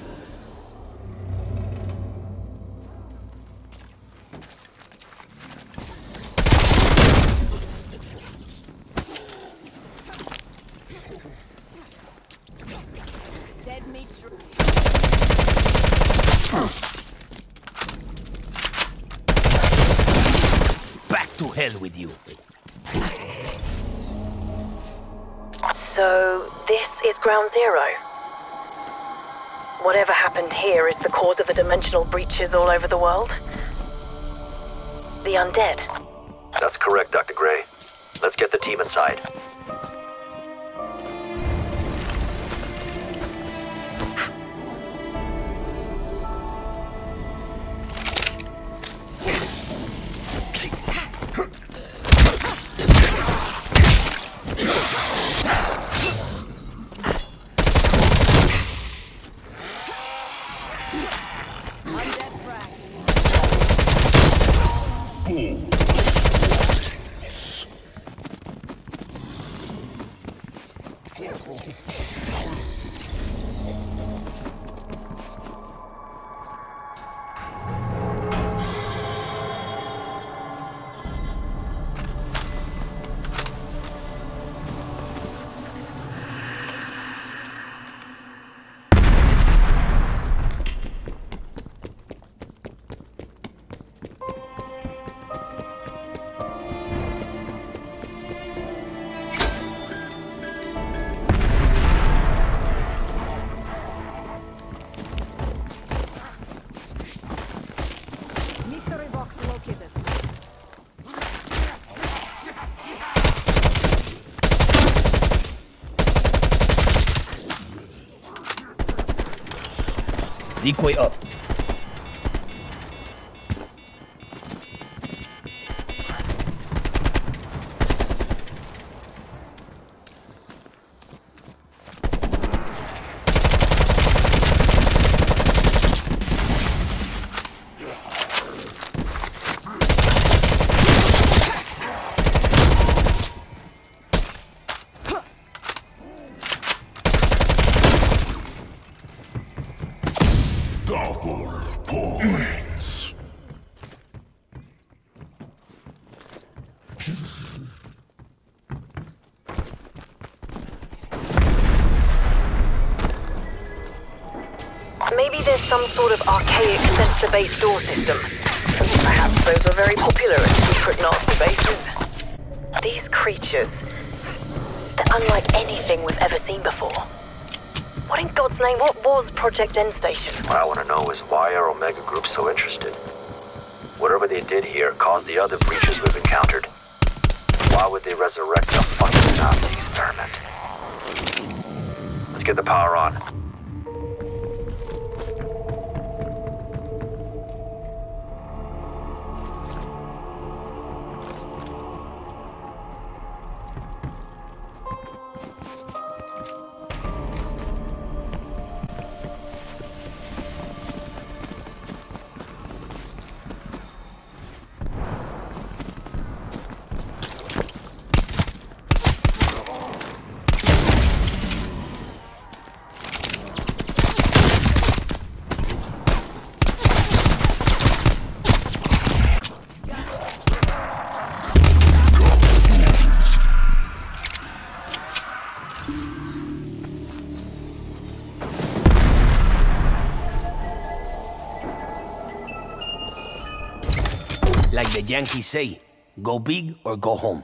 Dead meat. Back to hell with you. So, this is Ground Zero. Whatever happened here is the cause of the dimensional breaches all over the world? The undead? That's correct, Doctor Gray. Let's get the team inside. Mystery box located. Decoy up. Double points. Maybe there's some sort of archaic sensor-based door system. Perhaps those were very popular at secret Nazi bases. These creatures, they're unlike anything we've ever seen before. What in God's name, what was Project End Station? What I want to know is why are Omega Group so interested? Whatever they did here caused the other breaches we've encountered. Why would they resurrect a fucking Nazi experiment? Let's get the power on. Like the Yankees say, go big or go home.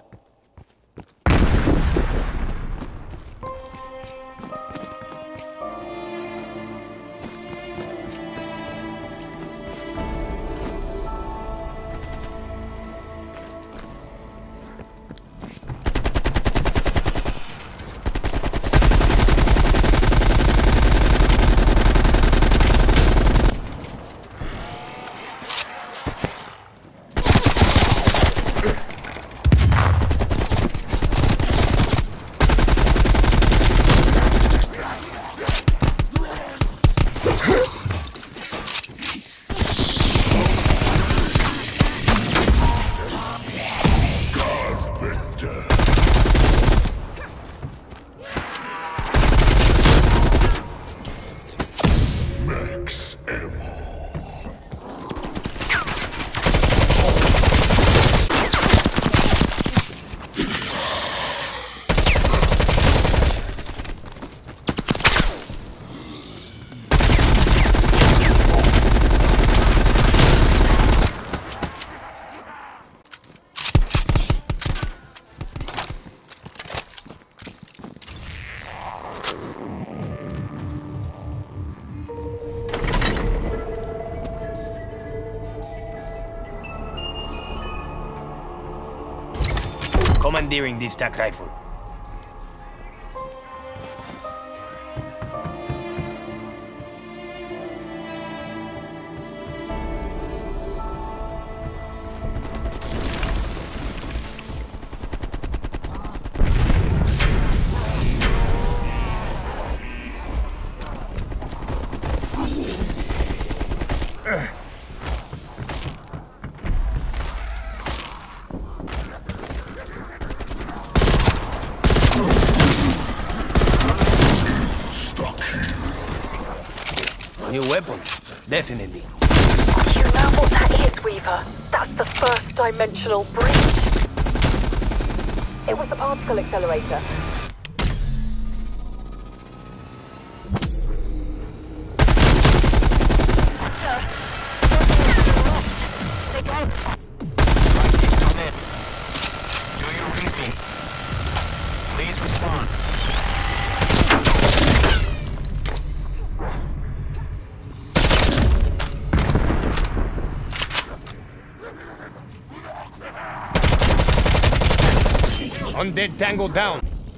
commandeering this tac rifle. New weapon, definitely. You know what that is, Weaver? That's the first dimensional breach. It was the particle accelerator. Come in. Do you read me? Please respond. Undead Tango down.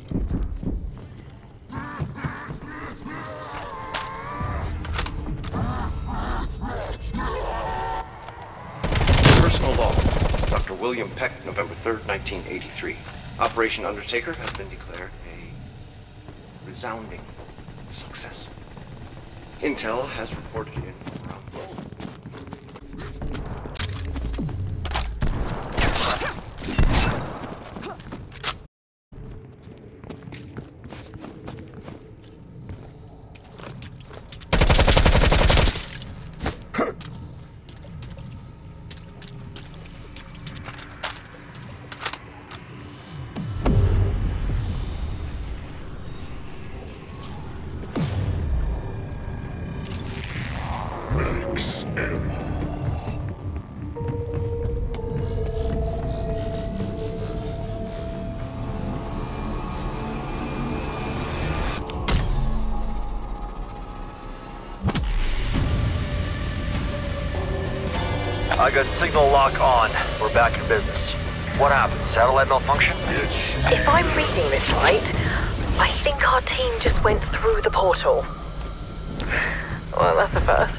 Personal log. Doctor William Peck, November third, nineteen eighty-three. Operation Undertaker has been declared a resounding success. Intel has reported in from I got signal lock on. We're back in business. What happened? Satellite malfunction? If I'm reading this right, I think our team just went through the portal. Well, that's a first.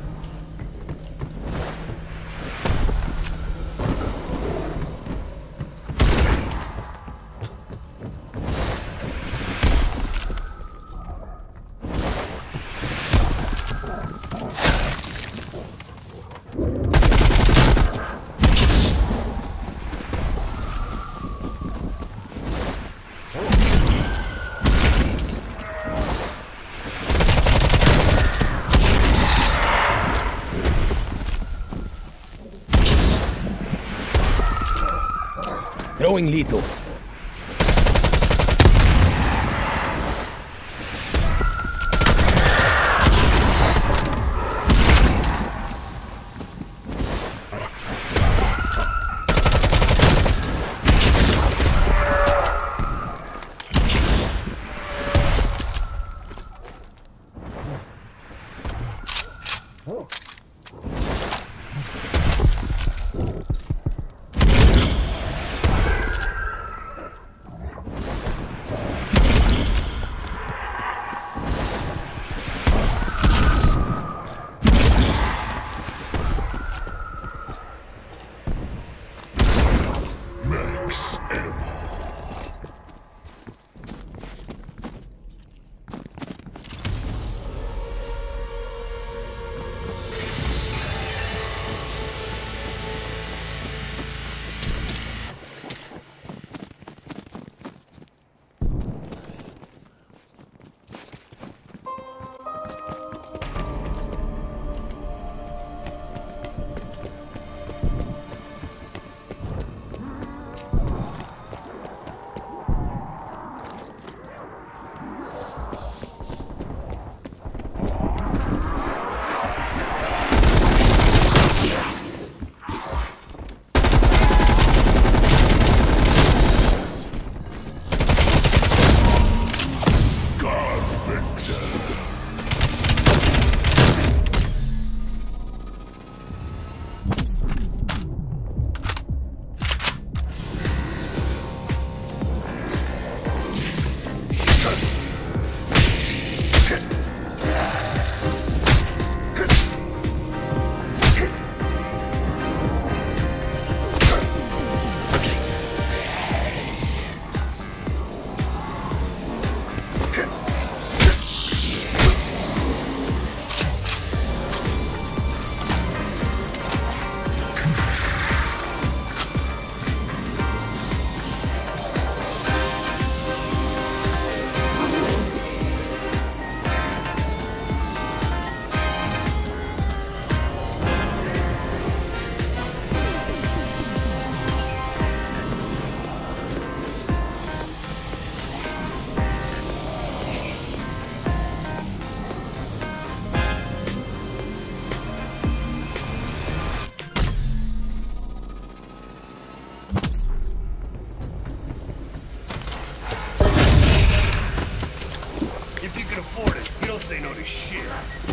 Throwing lethal. course they know this shit.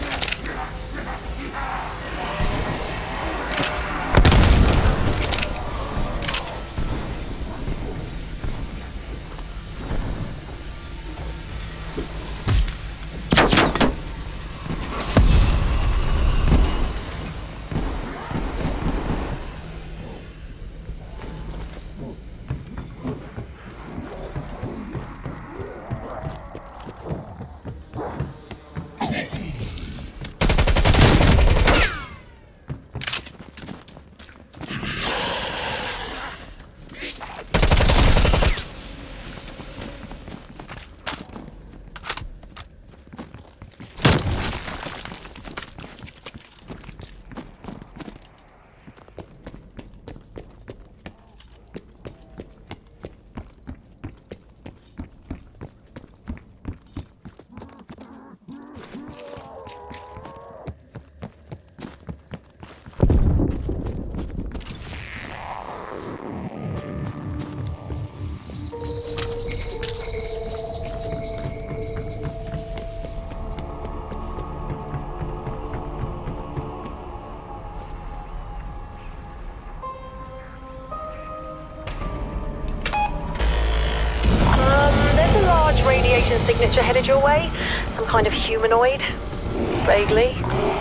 Radiation signature headed your way? Some kind of humanoid? Vaguely.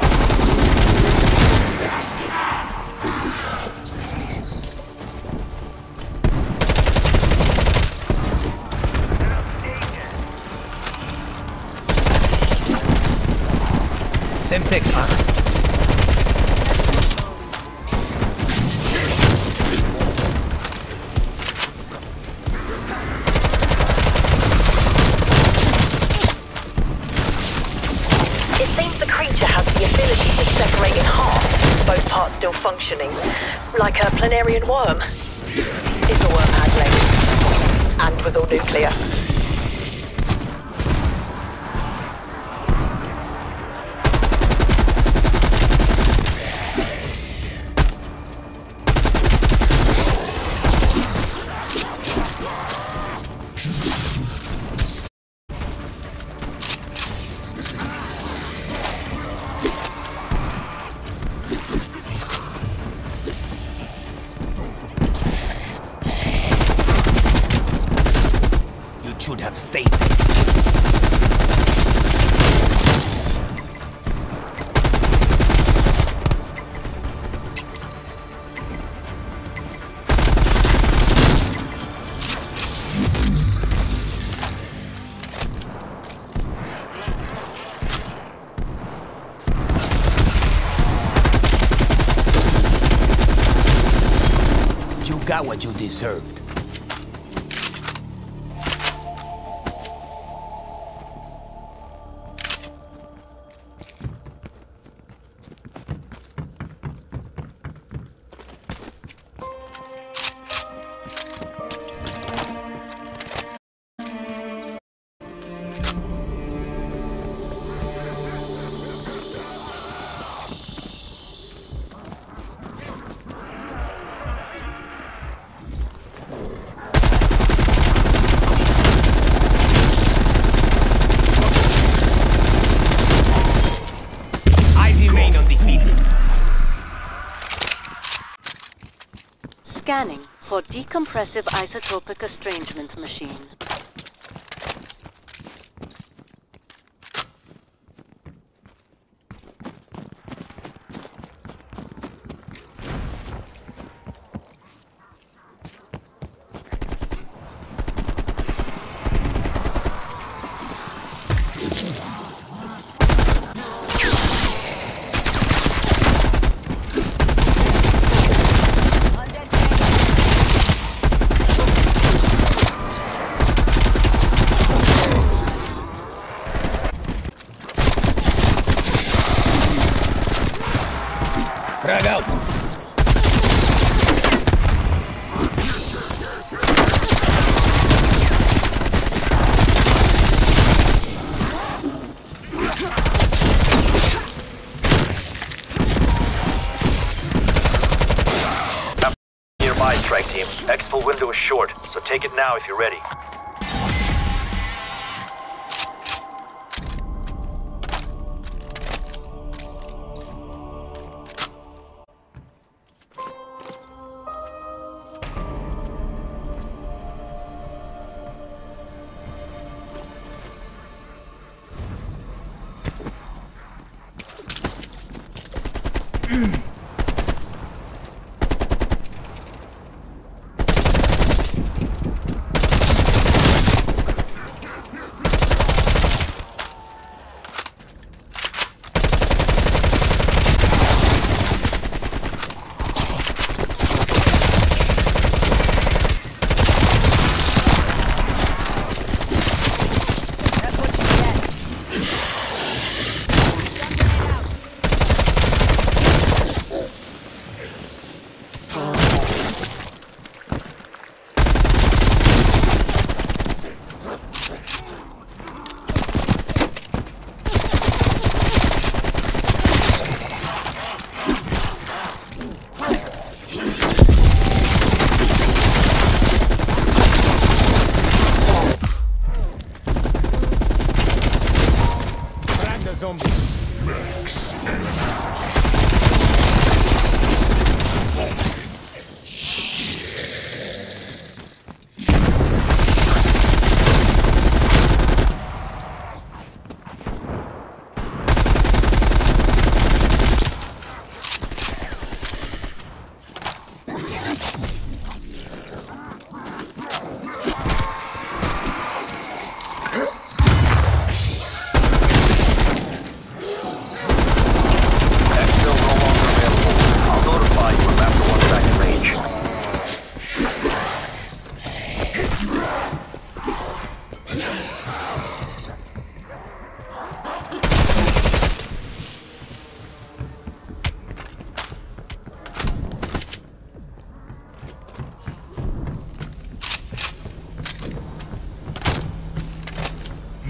Semtex, man. Still functioning, like a planarian worm. If the worm had legs, and was all nuclear. Should have stayed. You got what you deserved. Scanning for decompressive isotopic estrangement machine. Frag out! Nearby, strike team. Exfil window is short, so take it now if you're ready.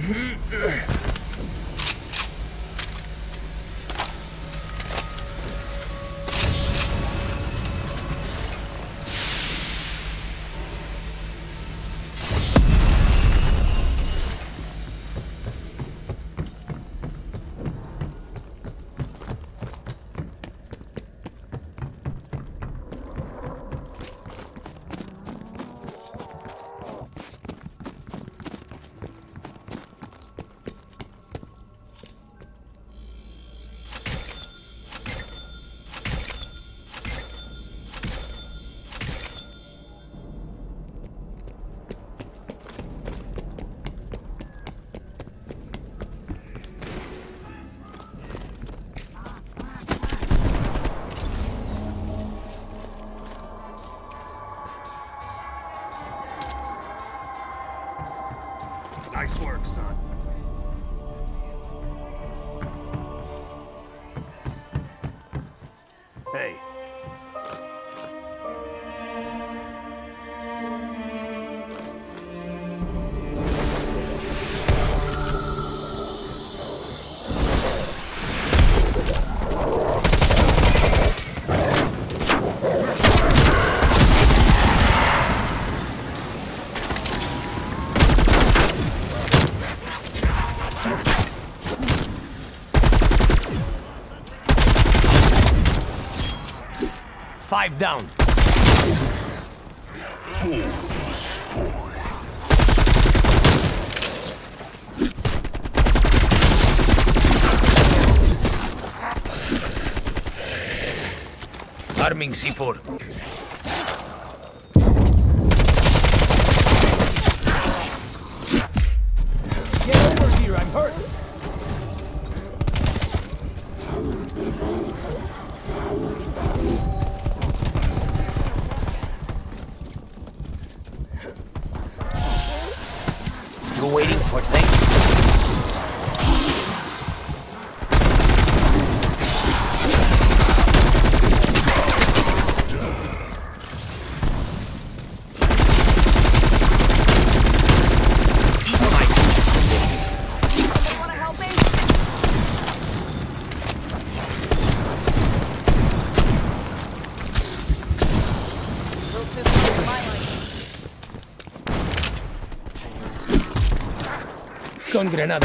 Nice work, son. Hey. Five down. Arming C four. Get over here, I'm hurt. You're waiting for things. Con grenada.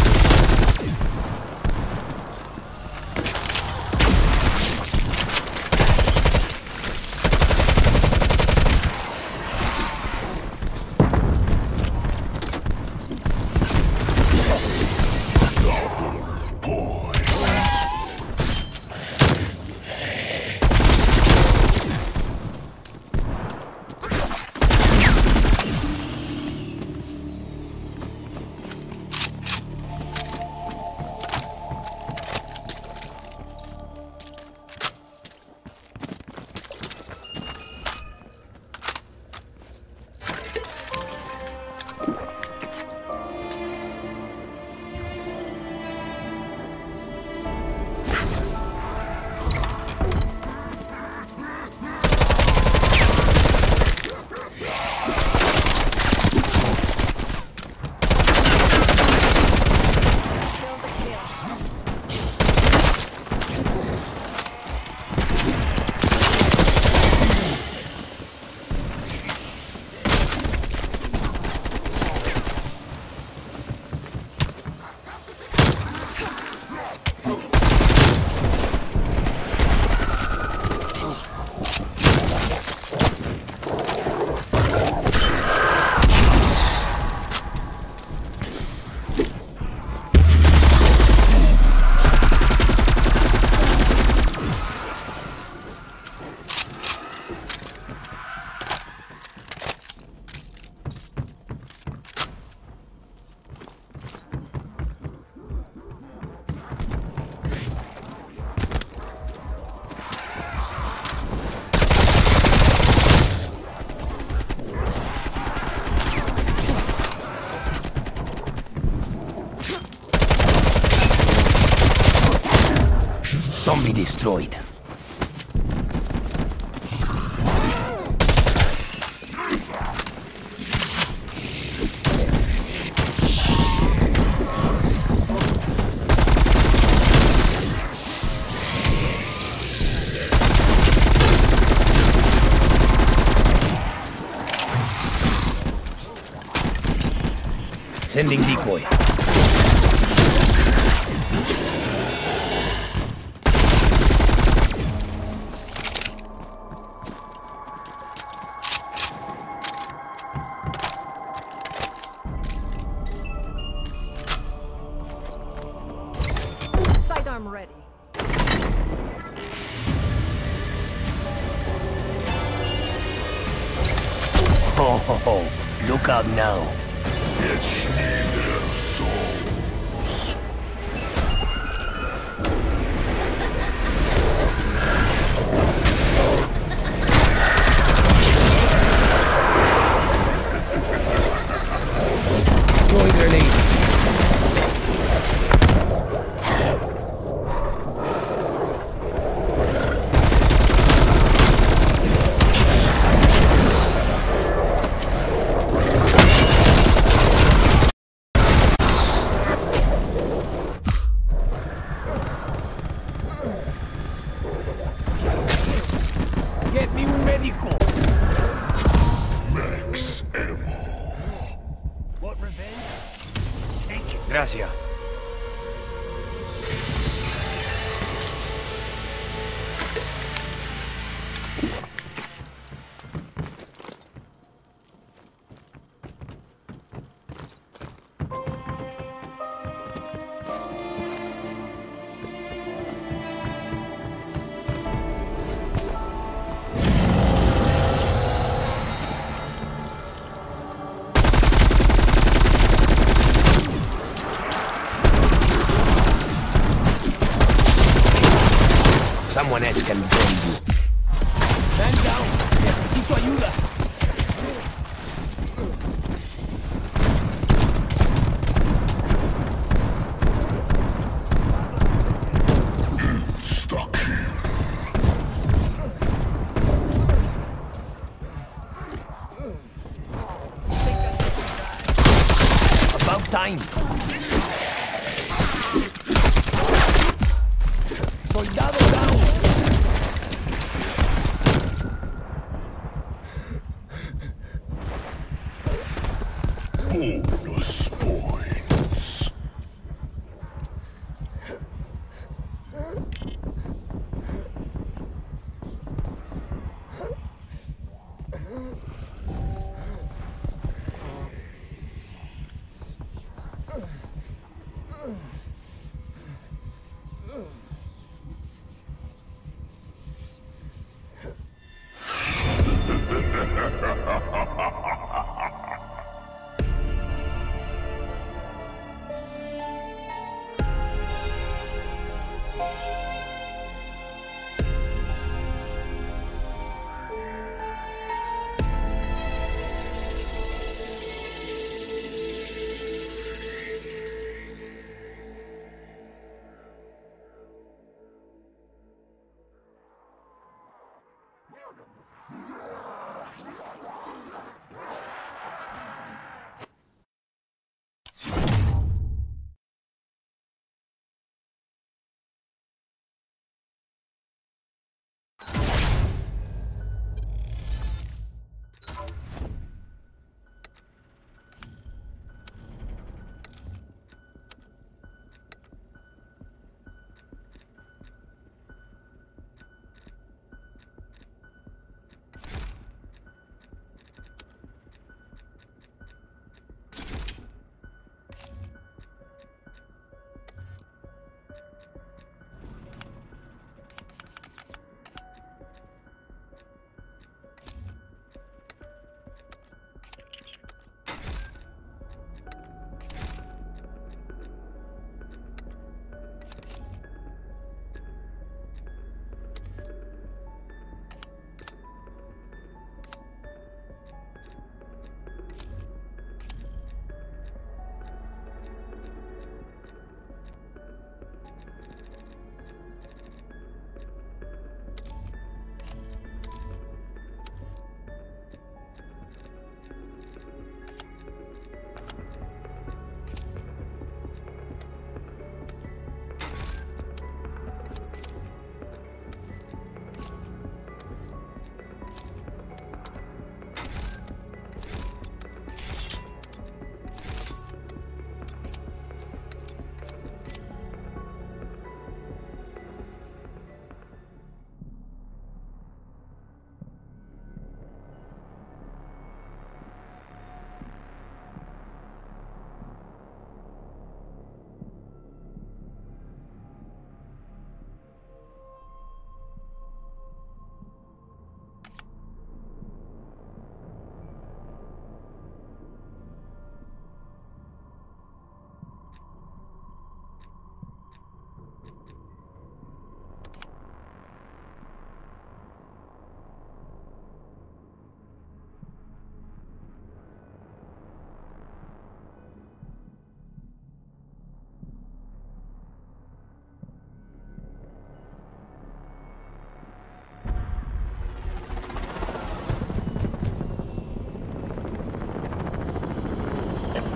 Zombie destroyed. Sending decoy. Sidearm ready. Oh, ho, ho. Look out now. Fetch me their souls. Throwing grenade. Get me un médico. Max ammo. What revenge? Take it. Gracias. Someone else can join you. Man down. Necesito ayuda. Stuck here. About time. Soldado down. Bonus points.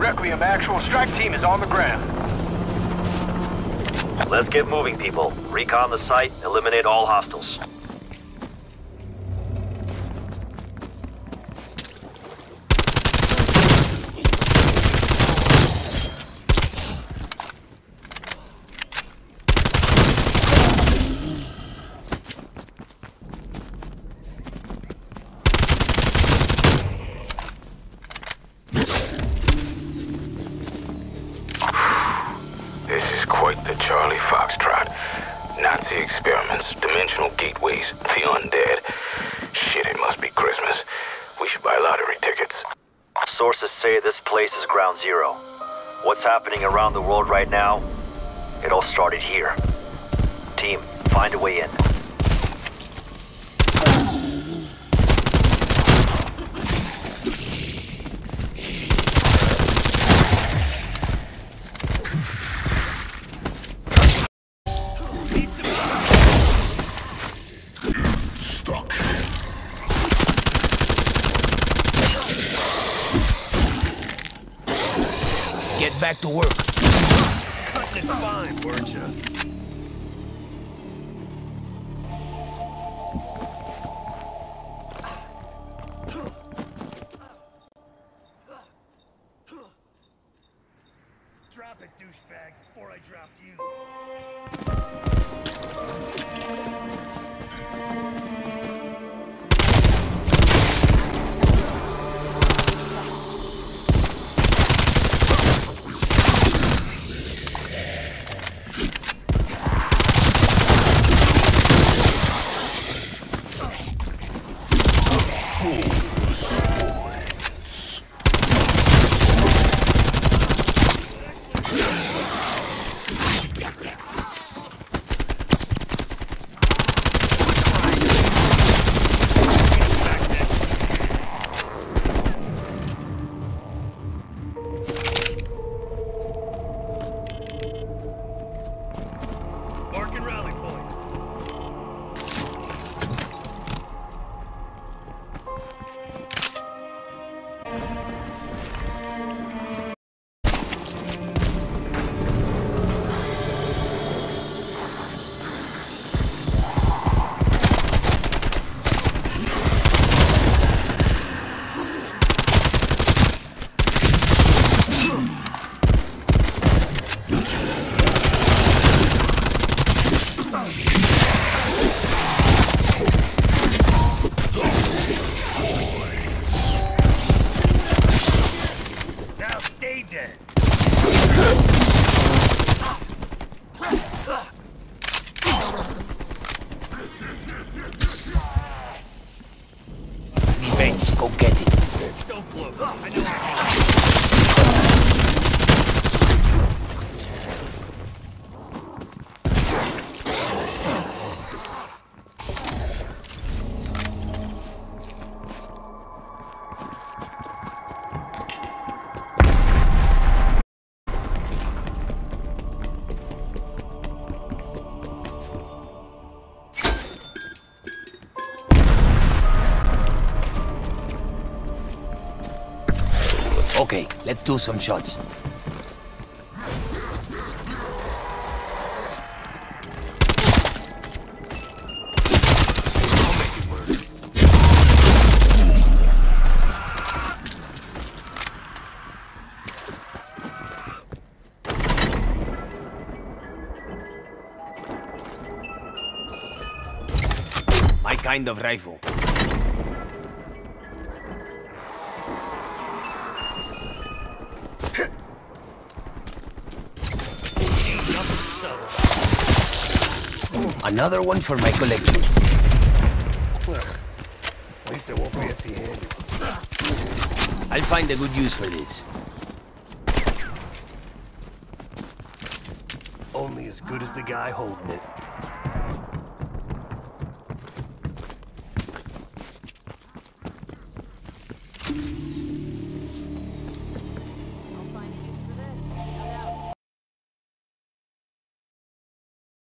Requiem, actual strike team is on the ground. Let's get moving, people. Recon the site, eliminate all hostiles. This is quite the Charlie Foxtrot. Nazi experiments, dimensional gateways, the undead. Shit, it must be Christmas. We should buy lottery tickets. Sources say this place is ground zero. What's happening around the world right now? It all started here. Team, find a way in. Get back to work. Cutting it fine, weren't you? Drop it, douchebag, before I drop you. Marking rally point. Now stay dead. Revenge, go get it. Don't blow. I know. Okay, let's do some shots. My kind of rifle. Another one for my collection. Well, at least it won't be at the end. I'll find a good use for this. Only as good as the guy holding it.